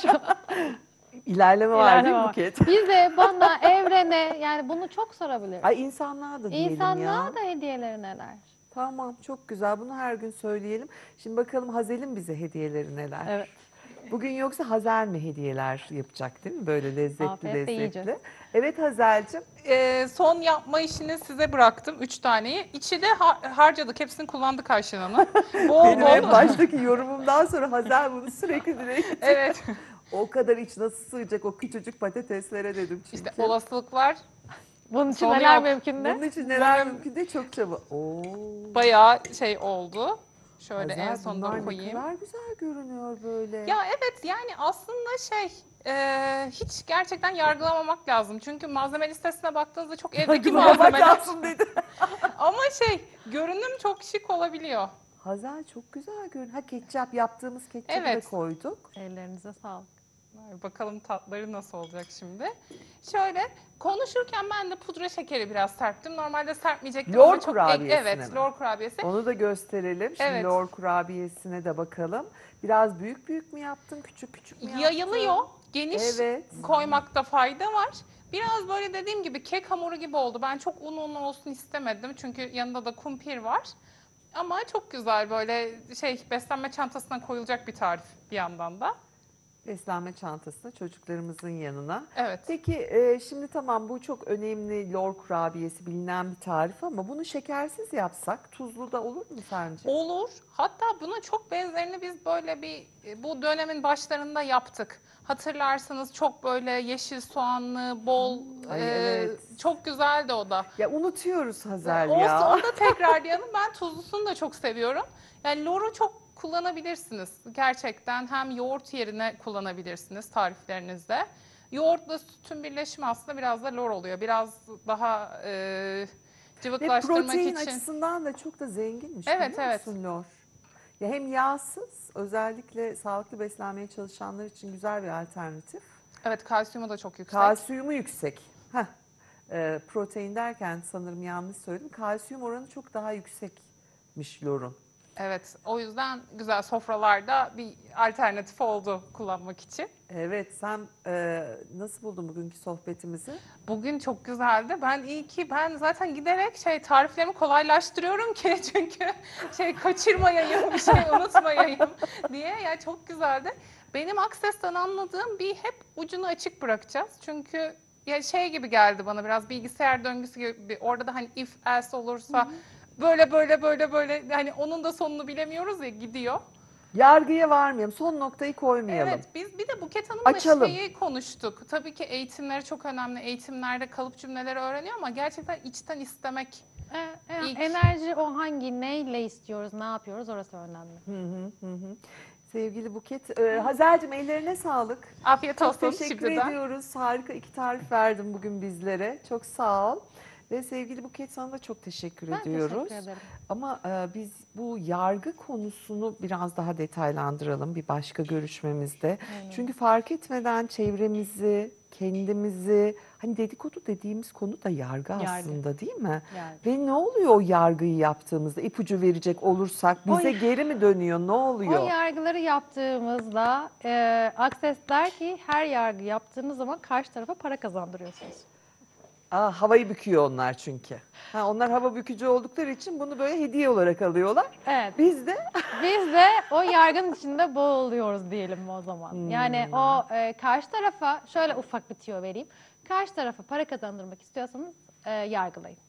İlerleme var İlerleme değil mi var. Buket? Bize, bana, evrene, yani bunu çok sorabiliriz. Ay, insanlığa da diyelim İnsanlığa ya. da hediyeleri neler? Tamam, çok güzel. Bunu her gün söyleyelim. Şimdi bakalım Hazel'in bize hediyeleri neler? Evet. Bugün yoksa Hazel mi hediyeler yapacak değil mi? Böyle lezzetli Afiyetle lezzetli. yiyeceğiz. Evet Hazel'cim. Ee, son yapma işini size bıraktım. Üç taneyi. İçi de har- harcadık. Hepsini kullandık Ayşen Hanım. Bol Benim en bol. baştaki yorumumdan sonra Hazel bunu sürekli dile getiriyor. Evet. O kadar iç nasıl sığacak o küçücük patateslere dedim çünkü. İşte olasılıklar Bunun için Sonu neler yok. mümkün de? Bunun için neler Bunun- mümkün de çok çabuk. Oo. bayağı şey oldu. Şöyle Hazel, en sonunda bunlar koyayım. ne kadar güzel görünüyor böyle. Ya evet, yani aslında şey e, hiç gerçekten yargılamamak lazım. Çünkü malzeme listesine baktığınızda çok evdeki Yargılamak malzemeler. lazım dedi. Ama şey, görünüm çok şık olabiliyor. Hazel çok güzel görünüyor. Ha, ketçap, yaptığımız ketçapı Evet. da koyduk. Ellerinize sağlık. Ay, bakalım tatları nasıl olacak şimdi. Şöyle konuşurken ben de pudra şekeri biraz serptim. Normalde serpmeyecektim Lor ama çok kurabiyesine evet, mi? lor kurabiyesi. Onu da gösterelim. Şimdi Evet. lor kurabiyesine de bakalım. Biraz büyük büyük mü yaptın, küçük küçük mü yaptın? Yayılıyor. Geniş Evet. koymakta fayda var. Biraz böyle dediğim gibi kek hamuru gibi oldu. Ben çok un un olsun istemedim. Çünkü yanında da kumpir var. Ama çok güzel, böyle şey, beslenme çantasına koyulacak bir tarif bir yandan da. Beslenme çantasına çocuklarımızın yanına. Evet. Peki e, şimdi tamam, bu çok önemli lor kurabiyesi, bilinen bir tarif ama bunu şekersiz yapsak tuzlu da olur mu sence? Olur. Hatta buna çok benzerini biz böyle bir bu dönemin başlarında yaptık. Hatırlarsınız, çok böyle yeşil soğanlı, bol, Ay, e, evet. çok güzeldi o da. Ya unutuyoruz Hazel Olsun, ya. onu da tekrarlayalım. Ben tuzlusunu da çok seviyorum. Yani loru çok kullanabilirsiniz. Gerçekten hem yoğurt yerine kullanabilirsiniz tariflerinizde. Yoğurtla sütün birleşimi aslında biraz da lor oluyor. Biraz daha e, Ve cıvıklaştırmak protein için. açısından da çok da zenginmiş, Evet, biliyor evet. musun lor? Ya hem yağsız, özellikle sağlıklı beslenmeye çalışanlar için güzel bir alternatif. Evet, kalsiyumu da çok yüksek. Kalsiyumu yüksek. Heh. Ee, protein derken sanırım yanlış söyledim. Kalsiyum oranı çok daha yüksekmiş lorun. Evet, o yüzden güzel sofralarda bir alternatif oldu kullanmak için. Evet, sen e, nasıl buldun bugünkü sohbetimizi? Bugün çok güzeldi. Ben iyi ki ben zaten giderek şey tariflerimi kolaylaştırıyorum ki çünkü şey kaçırmayayım, bir şey unutmayayım diye. Yani çok güzeldi. Benim Access'ten anladığım bir hep ucunu açık bırakacağız. Çünkü ya şey gibi geldi bana biraz bilgisayar döngüsü gibi. Orada da hani if else olursa böyle böyle böyle böyle hani onun da sonunu bilemiyoruz ya gidiyor. Yargıya varmayalım, son noktayı koymayalım. Evet, biz bir de Buket Hanım'la Açalım. şeyi konuştuk. Tabii ki eğitimleri çok önemli. Eğitimlerde kalıp cümleleri öğreniyor ama gerçekten içten istemek. E, e, İlk- enerji o hangi neyle istiyoruz, ne yapıyoruz orası önemli. Hı hı hı. hı. Sevgili Buket, e, Hazel'cim ellerine sağlık. Afiyet Çok olsun teşekkür şimdiden. ediyoruz. Harika iki tarif verdin bugün bizlere. Çok sağ ol. Ve sevgili Buket sana da çok teşekkür Ben ediyoruz. teşekkür ederim. Ama e, biz bu yargı konusunu biraz daha detaylandıralım bir başka görüşmemizde. Aynen. Çünkü fark etmeden çevremizi, kendimizi, hani dedikodu dediğimiz konu da yargı, Yargı. aslında değil mi? Yargı. Ve ne oluyor o yargıyı yaptığımızda? İpucu verecek olursak O bize ya- geri mi dönüyor? Ne oluyor? O yargıları yaptığımızda e, Access der ki her yargı yaptığınız zaman karşı tarafa para kazandırıyorsunuz. Aa, havayı büküyor onlar çünkü. Ha, onlar hava bükücü oldukları için bunu böyle hediye olarak alıyorlar. Evet. Biz de Biz de o yargının içinde boğuluyoruz diyelim o zaman. Yani o e, karşı tarafa şöyle ufak bir tüyo vereyim. Karşı tarafa para kazandırmak istiyorsanız e, yargılayın.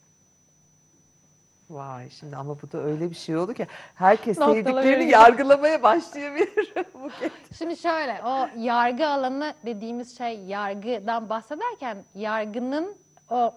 vay şimdi ama bu da öyle bir şey oldu ki herkes Noktaları sevdiklerini veriyor. yargılamaya başlayabilir. Buket. Şimdi şöyle o yargı alanı dediğimiz şey yargıdan bahsederken yargının o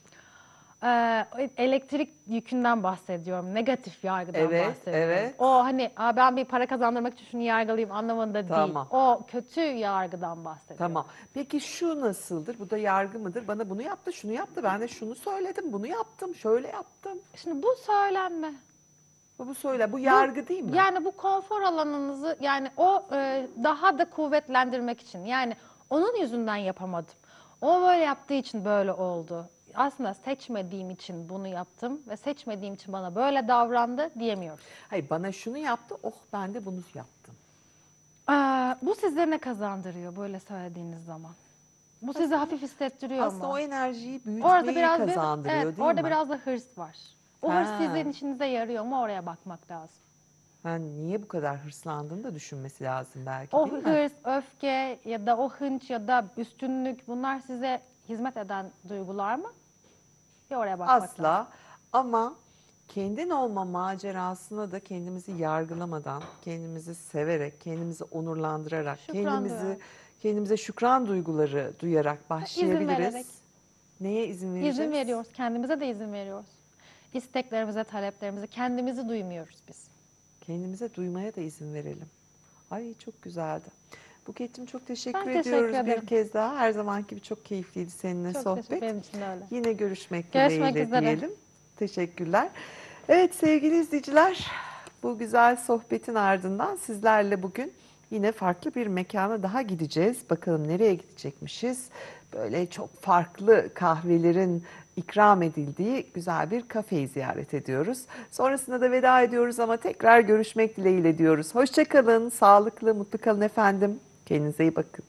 e, elektrik yükünden bahsediyorum. Negatif yargıdan Evet, bahsediyorum. evet. O hani "Aa, ben bir para kazandırmak için şunu yargılayayım anlamında Tamam. değil. O kötü yargıdan bahsediyorum. Tamam. Peki şu nasıldır? Bu da yargı mıdır? Bana bunu yaptı, şunu yaptı. Ben de şunu söyledim, bunu yaptım, şöyle yaptım. Şimdi bu söylenme. Bu, bu söyle. Bu yargı değil mi? Yani bu konfor alanınızı yani o e, daha da kuvvetlendirmek için. Yani onun yüzünden yapamadım. O böyle yaptığı için böyle oldu. Aslında seçmediğim için bunu yaptım ve seçmediğim için bana böyle davrandı diyemiyoruz. Hayır, bana şunu yaptı. Oh, ben de bunu yaptım. Ee, bu size ne kazandırıyor böyle söylediğiniz zaman? Bu sizi hafif hissettiriyor Aslında mu? o enerjiyi büyütmeyi Orada biraz bir, kazandırıyor evet, değil orada mi? biraz da hırs var. O hırs Ha. sizin işinize yarıyor mu oraya bakmak lazım. Ha, niye bu kadar hırslandığını da düşünmesi lazım belki O değil mi? hırs, öfke ya da o hınç ya da üstünlük bunlar size hizmet eden duygular mı? Bir oraya bakmak lazım. Asla. Ama kendin olma macerasına da kendimizi yargılamadan, kendimizi severek, kendimizi onurlandırarak, Şükran kendimizi duyarak. kendimize şükran duyguları duyarak başlayabiliriz. vererek. Neye izin vereceğiz? İzin veriyoruz. Kendimize de izin veriyoruz. İsteklerimize, taleplerimize kendimizi duymuyoruz biz. Kendimize duymaya da izin verelim. Ay çok güzeldi. Buket'cim çok teşekkür Ben teşekkür ediyoruz ederim. bir kez daha. Her zamanki gibi çok keyifliydi seninle Çok sohbet. teşekkür benim için de öyle. Yine görüşmek, Görüşmek dileğiyle üzere. diyelim. Teşekkürler. Evet sevgili izleyiciler, bu güzel sohbetin ardından sizlerle bugün yine farklı bir mekana daha gideceğiz. Bakalım nereye gidecekmişiz? Böyle çok farklı kahvelerin ikram edildiği güzel bir kafeyi ziyaret ediyoruz. Sonrasında da veda ediyoruz ama tekrar görüşmek dileğiyle diyoruz. Hoşça kalın, sağlıklı, mutlu kalın efendim. Kendinize iyi bakın.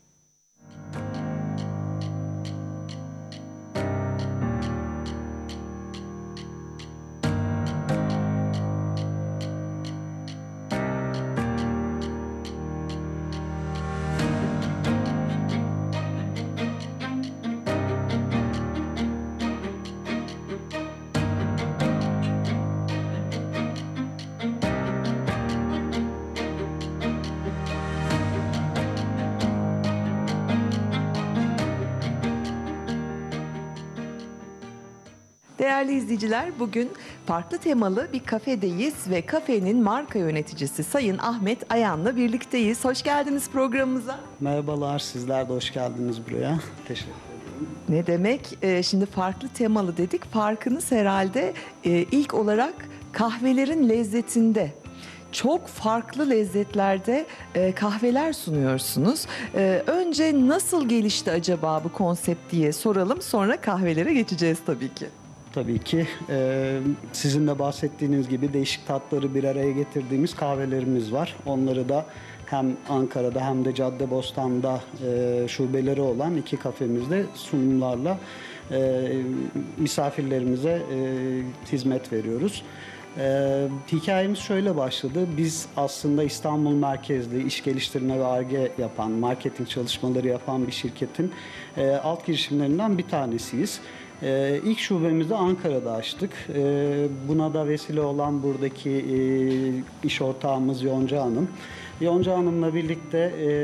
Değerli izleyiciler, bugün farklı temalı bir kafedeyiz ve kafenin marka yöneticisi Sayın Ahmet Ayan'la birlikteyiz. Hoş geldiniz programımıza. Merhabalar, sizler de hoş geldiniz buraya. Teşekkür ederim. Ne demek? Ee, şimdi farklı temalı dedik. Farkınız herhalde e, ilk olarak kahvelerin lezzetinde. çok farklı lezzetlerde e, kahveler sunuyorsunuz. E, önce nasıl gelişti acaba bu konsept diye soralım. Sonra kahvelere geçeceğiz tabii ki. Tabii ki e, sizin de bahsettiğiniz gibi değişik tatları bir araya getirdiğimiz kahvelerimiz var. Onları da hem Ankara'da hem de Caddebostan'da e, şubeleri olan iki kafemizde sunumlarla e, misafirlerimize e, hizmet veriyoruz. Ee, hikayemiz şöyle başladı. Biz aslında İstanbul merkezli iş geliştirme ve Ar-Ge yapan, marketing çalışmaları yapan bir şirketin e, alt girişimlerinden bir tanesiyiz. Ee, ilk şubemizi Ankara'da açtık. Ee, buna da vesile olan buradaki e, iş ortağımız Yonca Hanım. Yonca Hanım'la birlikte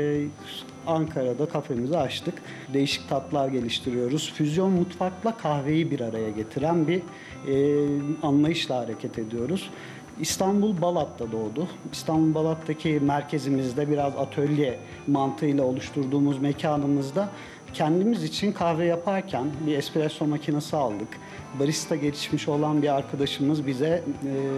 e, Ankara'da kafemizi açtık. Değişik tatlar geliştiriyoruz. Füzyon mutfakla kahveyi bir araya getiren bir e, anlayışla hareket ediyoruz. İstanbul Balat'ta doğdu. İstanbul Balat'taki merkezimizde biraz atölye mantığıyla oluşturduğumuz mekanımızda kendimiz için kahve yaparken bir espresso makinesi aldık. Barista gelişmiş olan bir arkadaşımız bize e,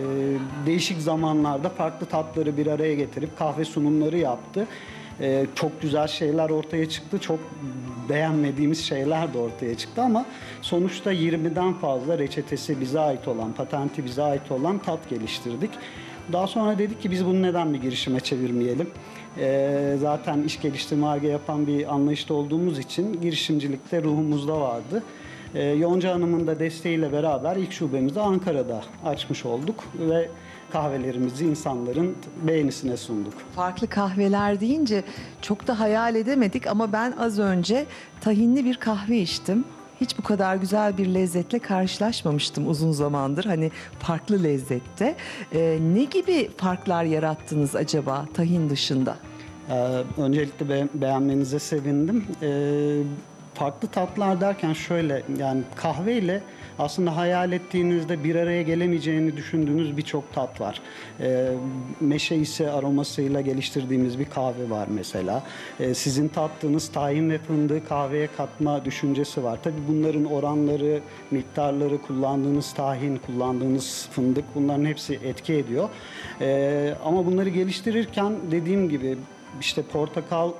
değişik zamanlarda farklı tatları bir araya getirip kahve sunumları yaptı. E, çok güzel şeyler ortaya çıktı. Çok beğenmediğimiz şeyler de ortaya çıktı ama sonuçta yirmiden fazla reçetesi bize ait olan, patenti bize ait olan tat geliştirdik. Daha sonra dedik ki biz bunu neden bir girişime çevirmeyelim? Ee, zaten iş geliştirme Ar-Ge yapan bir anlayışta olduğumuz için girişimcilikte ruhumuzda vardı. Ee, Yonca Hanım'ın da desteğiyle beraber ilk şubemizi Ankara'da açmış olduk ve kahvelerimizi insanların beğenisine sunduk. Farklı kahveler deyince çok da hayal edemedik ama ben az önce tahinli bir kahve içtim. Hiç bu kadar güzel bir lezzetle karşılaşmamıştım uzun zamandır. Hani farklı lezzette. Ee, ne gibi farklar yarattınız acaba tahin dışında? Ee, öncelikle be- beğenmenize sevindim. Ee, farklı tatlar derken şöyle, yani kahveyle aslında hayal ettiğinizde bir araya gelemeyeceğini düşündüğünüz birçok tat var. Ee, meşe ise aromasıyla geliştirdiğimiz bir kahve var mesela. Ee, sizin tattığınız tahin ve fındığı kahveye katma düşüncesi var. Tabii bunların oranları, miktarları, kullandığınız tahin, kullandığınız fındık, bunların hepsi etki ediyor. Ee, ama bunları geliştirirken dediğim gibi işte portakal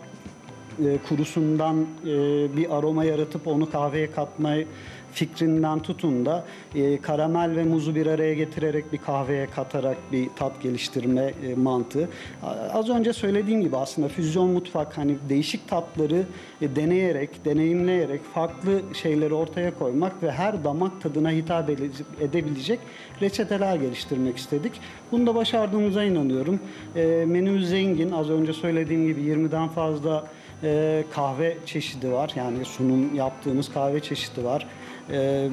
e, kurusundan e, bir aroma yaratıp onu kahveye katmayı fikrinden tutun da e, karamel ve muzu bir araya getirerek bir kahveye katarak bir tat geliştirme e, mantığı. A- Az önce söylediğim gibi aslında füzyon mutfak hani değişik tatları e, deneyerek, deneyimleyerek farklı şeyleri ortaya koymak ve her damak tadına hitap ede- edebilecek reçeteler geliştirmek istedik. Bunu da başardığımıza inanıyorum. E, menümüz zengin. Az önce söylediğim gibi yirmiden fazla e, kahve çeşidi var. Yani sunum yaptığımız kahve çeşidi var. Ee,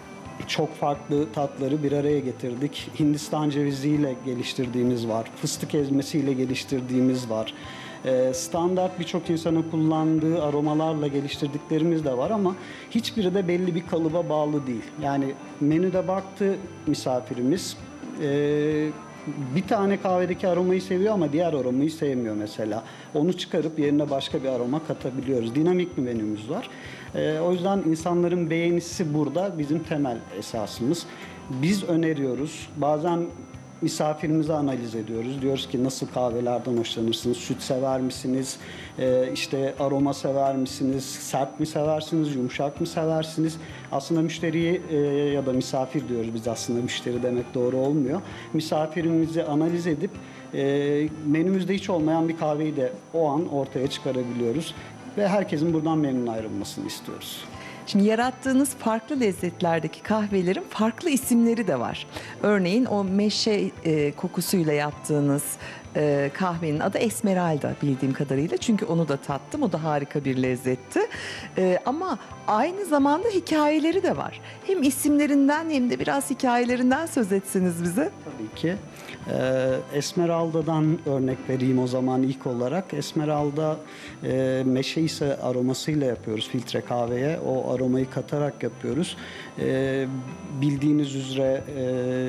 çok farklı tatları bir araya getirdik. Hindistan ceviziyle geliştirdiğimiz var. Fıstık ezmesiyle geliştirdiğimiz var. Ee, standart birçok insanın kullandığı aromalarla geliştirdiklerimiz de var ama hiçbiri de belli bir kalıba bağlı değil. Yani menüde baktı misafirimiz, ee, bir tane kahvedeki aromayı seviyor ama diğer aromayı sevmiyor mesela. Onu çıkarıp yerine başka bir aroma katabiliyoruz. Dinamik bir menümüz var. Ee, o yüzden insanların beğenisi burada bizim temel esasımız. Biz öneriyoruz. Bazen misafirimizi analiz ediyoruz. Diyoruz ki nasıl kahvelerden hoşlanırsınız? Süt sever misiniz? Ee, işte aroma sever misiniz? Sert mi seversiniz? Yumuşak mı seversiniz? Aslında müşteriyi e, ya da misafir diyoruz biz, aslında müşteri demek doğru olmuyor. Misafirimizi analiz edip e, menümüzde hiç olmayan bir kahveyi de o an ortaya çıkarabiliyoruz. Ve herkesin buradan memnun ayrılmasını istiyoruz. Şimdi yarattığınız farklı lezzetlerdeki kahvelerin farklı isimleri de var. Örneğin o meşe e, kokusuyla yaptığınız e, kahvenin adı Esmeralda bildiğim kadarıyla. Çünkü onu da tattım. O da harika bir lezzetti. E, ama aynı zamanda hikayeleri de var. Hem isimlerinden hem de biraz hikayelerinden söz etsiniz bize. Tabii ki. Ee, Esmeralda'dan örnek vereyim o zaman ilk olarak. Esmeralda e, meşe ise aromasıyla yapıyoruz filtre kahveye. O aromayı katarak yapıyoruz. Ee, bildiğiniz üzere e,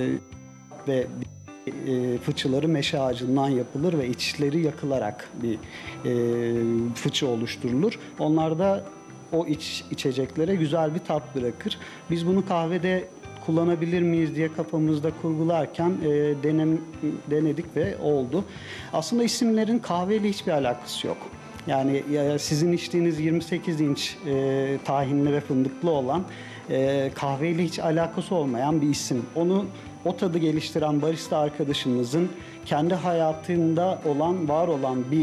ve e, fıçıları meşe ağacından yapılır ve içleri yakılarak bir e, fıçı oluşturulur. Onlar da o iç içeceklere güzel bir tat bırakır. Biz bunu kahvede kullanabilir miyiz diye kafamızda kurgularken e, denem, denedik ve oldu. Aslında isimlerin kahveyle hiçbir alakası yok. Yani ya sizin içtiğiniz yirmi sekiz inç e, tahinli ve fındıklı olan e, kahveyle hiç alakası olmayan bir isim. Onu o tadı geliştiren barista arkadaşımızın kendi hayatında olan, var olan bir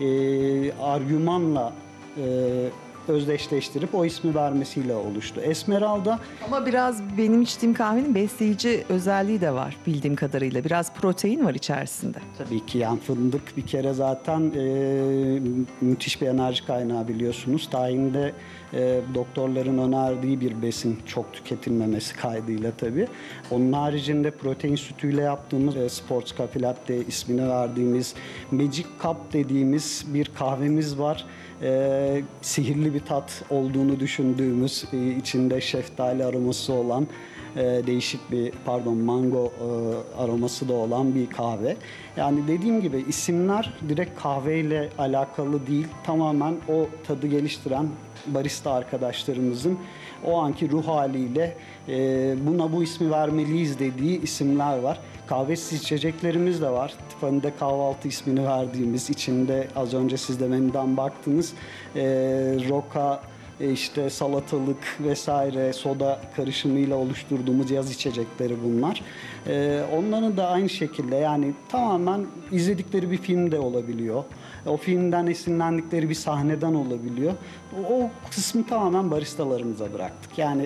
e, argümanla e, özdeşleştirip o ismi vermesiyle oluştu. Esmeralda Ama biraz benim içtiğim kahvenin besleyici özelliği de var bildiğim kadarıyla. Biraz protein var içerisinde. tabii ki yani fındık bir kere zaten e, müthiş bir enerji kaynağı biliyorsunuz. Tahinde e, doktorların önerdiği bir besin, çok tüketilmemesi kaydıyla tabii. Onun haricinde protein sütüyle yaptığımız e, Sports Coffee Latte ismini verdiğimiz Magic Cup dediğimiz bir kahvemiz var. E, sihirli bir tat olduğunu düşündüğümüz, e, içinde şeftali aroması olan e, değişik bir pardon mango e, aroması da olan bir kahve. Yani dediğim gibi isimler direkt kahveyle alakalı değil, tamamen o tadı geliştiren barista arkadaşlarımızın o anki ruh haliyle e, buna bu ismi vermeliyiz dediği isimler var. Kahvesiz içeceklerimiz de var. Tiffany'de kahvaltı ismini verdiğimiz, içinde az önce siz de menüden baktınız. E, roka, e, işte salatalık vesaire soda karışımıyla oluşturduğumuz yaz içecekleri bunlar. E, onların da aynı şekilde yani tamamen izledikleri bir film de olabiliyor. O filmden esinlendikleri bir sahneden olabiliyor. O, o kısmı tamamen baristalarımıza bıraktık. Yani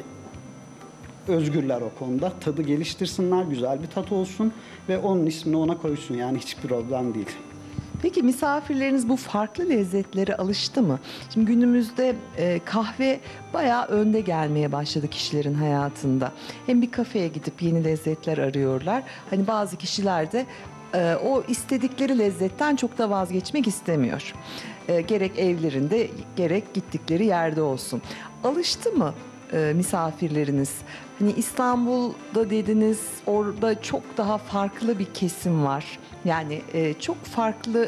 özgürler o konuda. Tadı geliştirsinler, güzel bir tat olsun ve onun ismini ona koysun. Yani hiç problem değil. Peki misafirleriniz bu farklı lezzetlere alıştı mı? Şimdi günümüzde e, kahve bayağı önde gelmeye başladı kişilerin hayatında. Hem bir kafeye gidip yeni lezzetler arıyorlar. Hani bazı kişiler de e, o istedikleri lezzetten çok da vazgeçmek istemiyor. E, gerek evlerinde gerek gittikleri yerde olsun. Alıştı mı e, misafirleriniz? Hani İstanbul'da dediniz, orada çok daha farklı bir kesim var. Yani e, çok farklı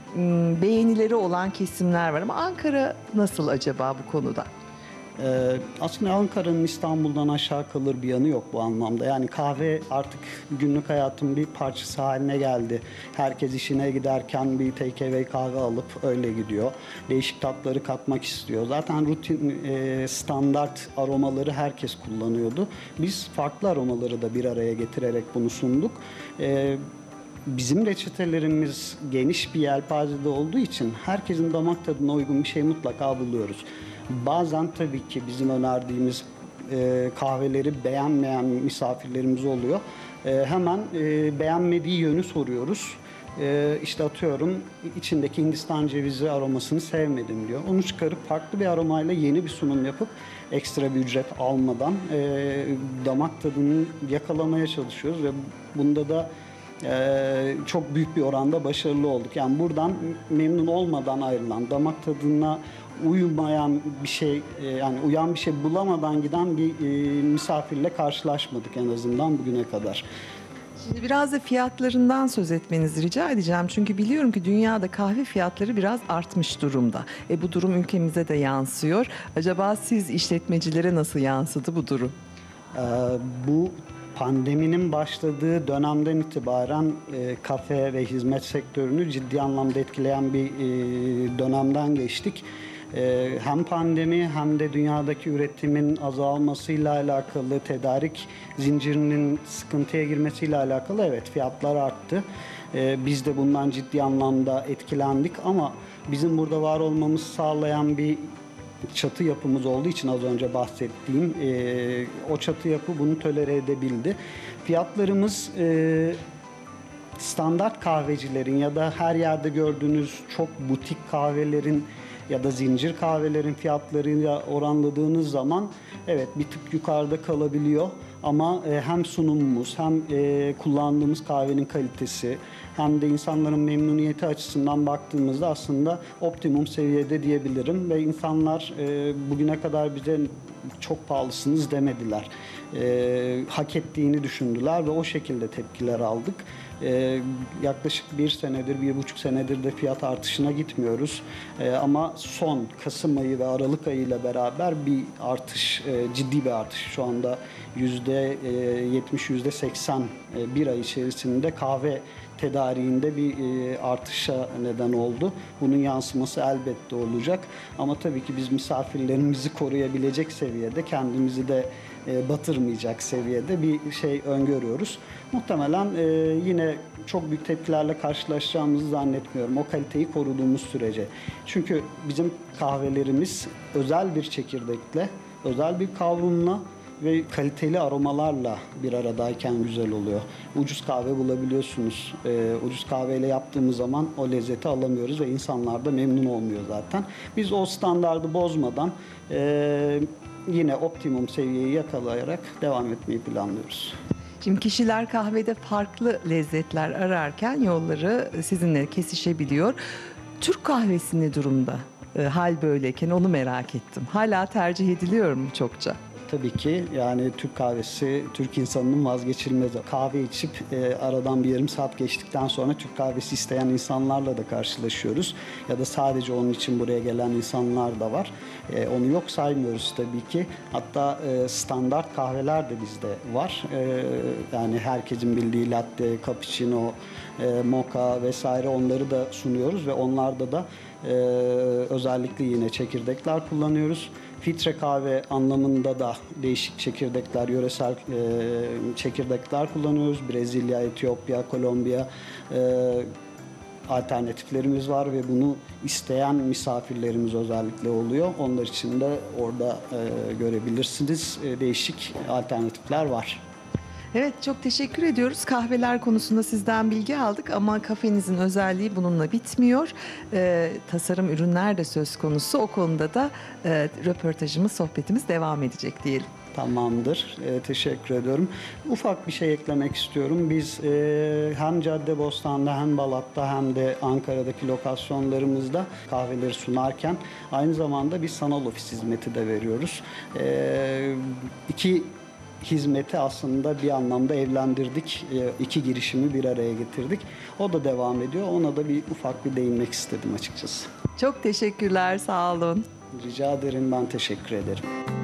m, beğenileri olan kesimler var ama Ankara nasıl acaba bu konuda? Ee, aslında Ankara'nın İstanbul'dan aşağı kalır bir yanı yok bu anlamda. Yani kahve artık günlük hayatın bir parçası haline geldi. Herkes işine giderken bir take away kahve alıp öyle gidiyor. Değişik tatları katmak istiyor. Zaten rutin e, standart aromaları herkes kullanıyordu. Biz farklı aromaları da bir araya getirerek bunu sunduk. E, Bizim reçetelerimiz geniş bir yelpazede olduğu için herkesin damak tadına uygun bir şey mutlaka buluyoruz. Bazen tabii ki bizim önerdiğimiz e, kahveleri beğenmeyen misafirlerimiz oluyor. E, hemen e, beğenmediği yönü soruyoruz. E, işte atıyorum içindeki Hindistan cevizi aromasını sevmedim diyor. Onu çıkarıp farklı bir aromayla yeni bir sunum yapıp ekstra bir ücret almadan e, damak tadını yakalamaya çalışıyoruz ve bunda da Ee, çok büyük bir oranda başarılı olduk. Yani buradan memnun olmadan ayrılan, damak tadına uymayan bir şey, e, yani uyan bir şey bulamadan giden bir e, misafirle karşılaşmadık en azından bugüne kadar. Şimdi biraz da fiyatlarından söz etmenizi rica edeceğim. Çünkü biliyorum ki dünyada kahve fiyatları biraz artmış durumda. E bu durum ülkemize de yansıyor. Acaba siz işletmecilere nasıl yansıdı bu durum? Ee, bu pandeminin başladığı dönemden itibaren e, kafe ve hizmet sektörünü ciddi anlamda etkileyen bir e, dönemden geçtik. E, hem pandemi hem de dünyadaki üretimin azalmasıyla alakalı, tedarik zincirinin sıkıntıya girmesiyle alakalı evet fiyatlar arttı. E, biz de bundan ciddi anlamda etkilendik ama bizim burada var olmamızı sağlayan bir çatı yapımız olduğu için az önce bahsettiğim e, o çatı yapı bunu tolere edebildi. Fiyatlarımız e, standart kahvecilerin ya da her yerde gördüğünüz çok butik kahvelerin ya da zincir kahvelerin fiyatlarıyla oranladığınız zaman evet bir tık yukarıda kalabiliyor. Ama e, hem sunumumuz hem e, kullandığımız kahvenin kalitesi hem de insanların memnuniyeti açısından baktığımızda aslında optimum seviyede diyebilirim ve insanlar e, bugüne kadar bize çok pahalısınız demediler. E, hak ettiğini düşündüler ve o şekilde tepkiler aldık. E, yaklaşık bir senedir, bir buçuk senedir de fiyat artışına gitmiyoruz. E, ama son Kasım ayı ve Aralık ayı ile beraber bir artış, e, ciddi bir artış. Şu anda yüzde yetmiş, yüzde seksen e, bir ay içerisinde kahve tedariğinde bir e, artışa neden oldu. Bunun yansıması elbette olacak. Ama tabii ki biz misafirlerimizi koruyabilecek seviyede, kendimizi de e, batırmayacak seviyede bir şey öngörüyoruz. Muhtemelen e, yine çok büyük tepkilerle karşılaşacağımızı zannetmiyorum. O kaliteyi koruduğumuz sürece. Çünkü bizim kahvelerimiz özel bir çekirdekle, özel bir kavrumla ve kaliteli aromalarla bir aradayken güzel oluyor. Ucuz kahve bulabiliyorsunuz. Ee, ucuz kahveyle yaptığımız zaman o lezzeti alamıyoruz ve insanlar da memnun olmuyor zaten. Biz o standardı bozmadan e, yine optimum seviyeyi yakalayarak devam etmeyi planlıyoruz. Şimdi kişiler kahvede farklı lezzetler ararken yolları sizinle kesişebiliyor. Türk kahvesi ne durumda? E, hal böyleyken onu merak ettim. Hala tercih ediliyor mu çokça? Tabii ki yani Türk kahvesi Türk insanının vazgeçilmezi. Kahve içip e, aradan bir yarım saat geçtikten sonra Türk kahvesi isteyen insanlarla da karşılaşıyoruz. Ya da sadece onun için buraya gelen insanlar da var. E, onu yok saymıyoruz tabii ki. Hatta e, standart kahveler de bizde var. E, yani herkesin bildiği latte, cappuccino, e, mocha vesaire onları da sunuyoruz ve onlarda da e, özellikle yine çekirdekler kullanıyoruz. Filtre kahve anlamında da değişik çekirdekler, yöresel e, çekirdekler kullanıyoruz. Brezilya, Etiyopya, Kolombiya e, alternatiflerimiz var ve bunu isteyen misafirlerimiz özellikle oluyor. Onlar için de orada e, görebilirsiniz. E, değişik alternatifler var. Evet, çok teşekkür ediyoruz. Kahveler konusunda sizden bilgi aldık ama kafenizin özelliği bununla bitmiyor. Ee, tasarım ürünler de söz konusu. O konuda da e, röportajımız, sohbetimiz devam edecek diyelim. Tamamdır. E, teşekkür ediyorum. Ufak bir şey eklemek istiyorum. Biz e, hem Caddebostan'da hem Balat'ta hem de Ankara'daki lokasyonlarımızda kahveleri sunarken aynı zamanda bir sanal ofis hizmeti de veriyoruz. E, iki hizmeti aslında bir anlamda evlendirdik. E, iki girişimi bir araya getirdik. O da devam ediyor. Ona da bir ufak bir değinmek istedim açıkçası. Çok teşekkürler, sağ olun. Rica ederim, ben teşekkür ederim.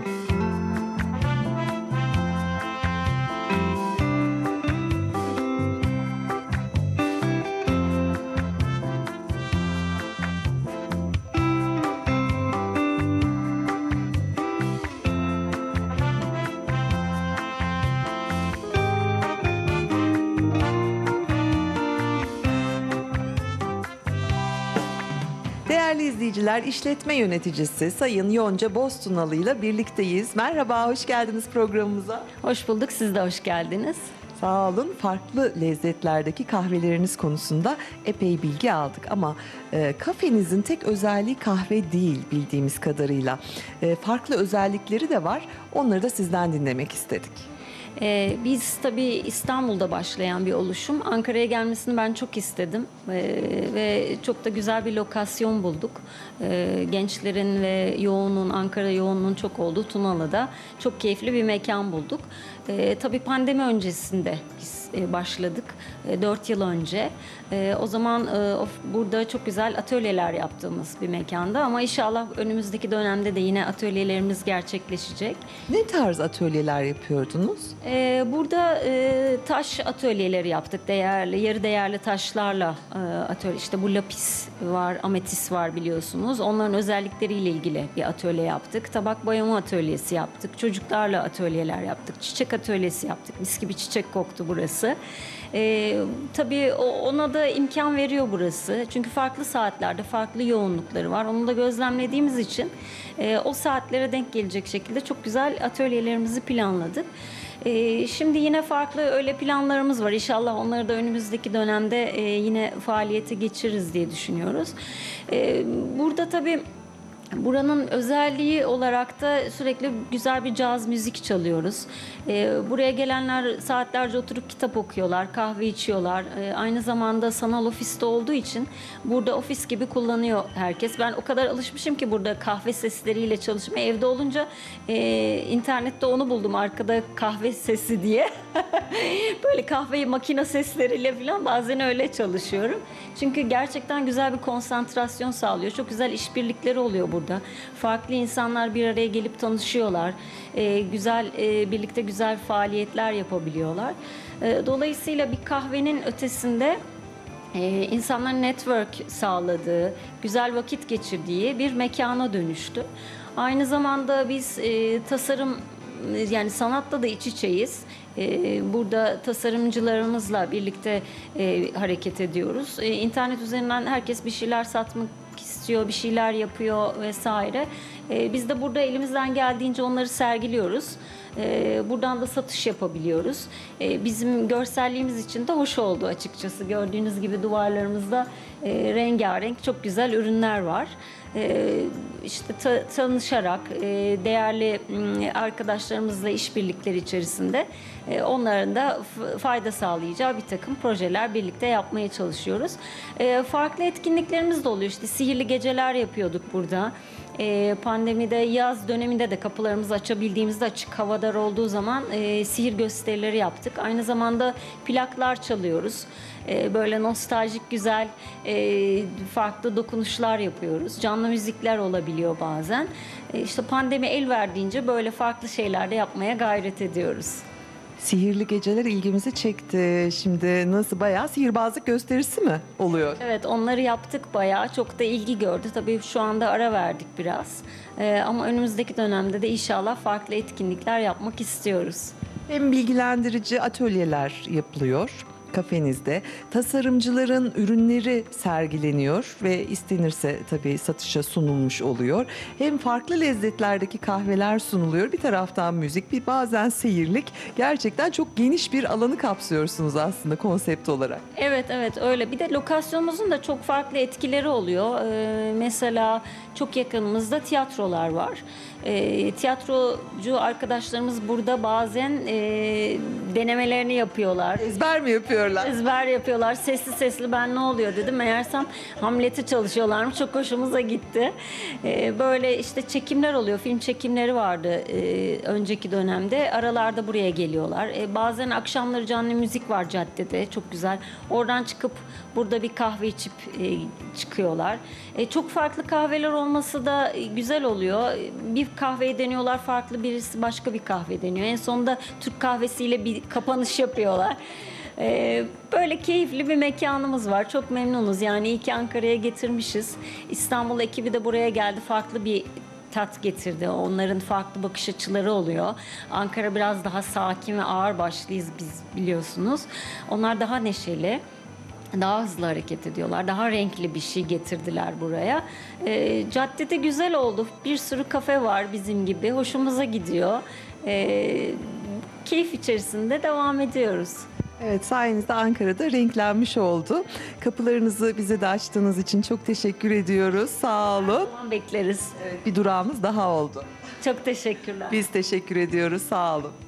Değerli izleyiciler, işletme yöneticisi Sayın Yonca Bostunalı ile birlikteyiz. Merhaba, hoş geldiniz programımıza. Hoş bulduk, siz de hoş geldiniz. Sağ olun. Farklı lezzetlerdeki kahveleriniz konusunda epey bilgi aldık ama e, kafenizin tek özelliği kahve değil bildiğimiz kadarıyla. E, farklı özellikleri de var. Onları da sizden dinlemek istedik. Ee, biz tabii İstanbul'da başlayan bir oluşum. Ankara'ya gelmesini ben çok istedim ee, ve çok da güzel bir lokasyon bulduk. Ee, gençlerin ve yoğunluğun, Ankara yoğunluğun çok olduğu Tunalı'da çok keyifli bir mekan bulduk. Ee, tabii pandemi öncesinde biz e, başladık, e, dört yıl önce. E, o zaman e, of, burada çok güzel atölyeler yaptığımız bir mekanda ama inşallah önümüzdeki dönemde de yine atölyelerimiz gerçekleşecek. Ne tarz atölyeler yapıyordunuz? Ee, burada e, taş atölyeleri yaptık. Değerli, yarı değerli taşlarla e, atölye. İşte bu lapis var, ametis var biliyorsunuz. Onların özellikleriyle ilgili bir atölye yaptık. Tabak boyama atölyesi yaptık. Çocuklarla atölyeler yaptık. Çiçek atölyesi yaptık. Mis gibi çiçek koktu burası. Ee, tabii ona da imkan veriyor burası. Çünkü farklı saatlerde farklı yoğunlukları var. Onu da gözlemlediğimiz için e, o saatlere denk gelecek şekilde çok güzel atölyelerimizi planladık. Ee, şimdi yine farklı öyle planlarımız var. İnşallah onları da önümüzdeki dönemde e, yine faaliyete geçiririz diye düşünüyoruz. Ee, burada tabii Buranın özelliği olarak da sürekli güzel bir caz müzik çalıyoruz. Ee, buraya gelenler saatlerce oturup kitap okuyorlar, kahve içiyorlar. Ee, aynı zamanda sanal ofiste olduğu için burada ofis gibi kullanıyor herkes. Ben o kadar alışmışım ki burada kahve sesleriyle çalışmaya. Evde olunca e, internette onu buldum, arkada kahve sesi diye. Böyle kahve makine sesleriyle falan bazen öyle çalışıyorum. Çünkü gerçekten güzel bir konsantrasyon sağlıyor. Çok güzel işbirlikleri oluyor burada. Farklı insanlar bir araya gelip tanışıyorlar. Ee, güzel e, birlikte güzel faaliyetler yapabiliyorlar. Ee, dolayısıyla bir kahvenin ötesinde e, insanların network sağladığı, güzel vakit geçirdiği bir mekana dönüştü. Aynı zamanda biz e, tasarım, yani sanatla da iç içeyiz. Ee, Burada tasarımcılarımızla birlikte e, hareket ediyoruz. E, İnternet üzerinden herkes bir şeyler satmak istiyor, bir şeyler yapıyor vesaire. E, Biz de burada elimizden geldiğince onları sergiliyoruz. E, Buradan da satış yapabiliyoruz. E, Bizim görselliğimiz için de hoş oldu açıkçası. Gördüğünüz gibi duvarlarımızda e, rengarenk çok güzel ürünler var. Ee, işte ta- tanışarak e, değerli m, arkadaşlarımızla işbirlikleri içerisinde e, onların da f- fayda sağlayacağı bir takım projeler birlikte yapmaya çalışıyoruz. E, farklı etkinliklerimiz de oluyor. İşte sihirli geceler yapıyorduk burada. E, pandemide yaz döneminde de kapılarımızı açabildiğimizde, açık havadar olduğu zaman e, sihir gösterileri yaptık. Aynı zamanda plaklar çalıyoruz. E, böyle nostaljik güzel e, farklı dokunuşlar yapıyoruz. Canlı müzikler olabiliyor bazen. E, işte pandemi el verdiğince böyle farklı şeyler de yapmaya gayret ediyoruz. Sihirli geceler ilgimizi çekti. Şimdi nasıl, bayağı sihirbazlık gösterisi mi oluyor? Evet, onları yaptık bayağı. Çok da ilgi gördü. Tabii şu anda ara verdik biraz. E, ama önümüzdeki dönemde de inşallah farklı etkinlikler yapmak istiyoruz. Hem bilgilendirici atölyeler yapılıyor kafenizde. Tasarımcıların ürünleri sergileniyor ve istenirse tabii satışa sunulmuş oluyor. Hem farklı lezzetlerdeki kahveler sunuluyor. Bir taraftan müzik, bir bazen seyirlik. Gerçekten çok geniş bir alanı kapsıyorsunuz aslında konsept olarak. Evet, evet öyle. Bir de lokasyonumuzun da çok farklı etkileri oluyor. Ee, mesela çok yakınımızda tiyatrolar var. Ee, tiyatrocu arkadaşlarımız burada bazen e, denemelerini yapıyorlar. Ezber mi yapıyorlar? Ezber yapıyorlar. Sesli sesli ben ne oluyor dedim. Meğersem Hamlet'i çalışıyorlarmış. Çok hoşumuza gitti. Ee, böyle işte çekimler oluyor. Film çekimleri vardı e, önceki dönemde. Aralarda buraya geliyorlar. E, bazen akşamları canlı müzik var caddede. Çok güzel. Oradan çıkıp burada bir kahve içip e, çıkıyorlar. E, çok farklı kahveler olması da güzel oluyor. Bir kahveyi deniyorlar, farklı birisi başka bir kahve deniyor. En sonunda Türk kahvesiyle bir kapanış yapıyorlar. Ee, böyle keyifli bir mekanımız var. Çok memnunuz. Yani iyi ki Ankara'ya getirmişiz. İstanbul ekibi de buraya geldi. Farklı bir tat getirdi. Onların farklı bakış açıları oluyor. Ankara biraz daha sakin ve ağır başlıyız biz, biliyorsunuz. Onlar daha neşeli. Daha hızlı hareket ediyorlar. Daha renkli bir şey getirdiler buraya. Ee, caddede güzel oldu. Bir sürü kafe var bizim gibi. Hoşumuza gidiyor. Ee, keyif içerisinde devam ediyoruz. Evet, sayenizde Ankara'da renklenmiş oldu. Kapılarınızı bize de açtığınız için çok teşekkür ediyoruz. Sağ olun. Tamam, bekleriz. Evet, bir durağımız daha oldu. Çok teşekkürler. Biz teşekkür ediyoruz. Sağ olun.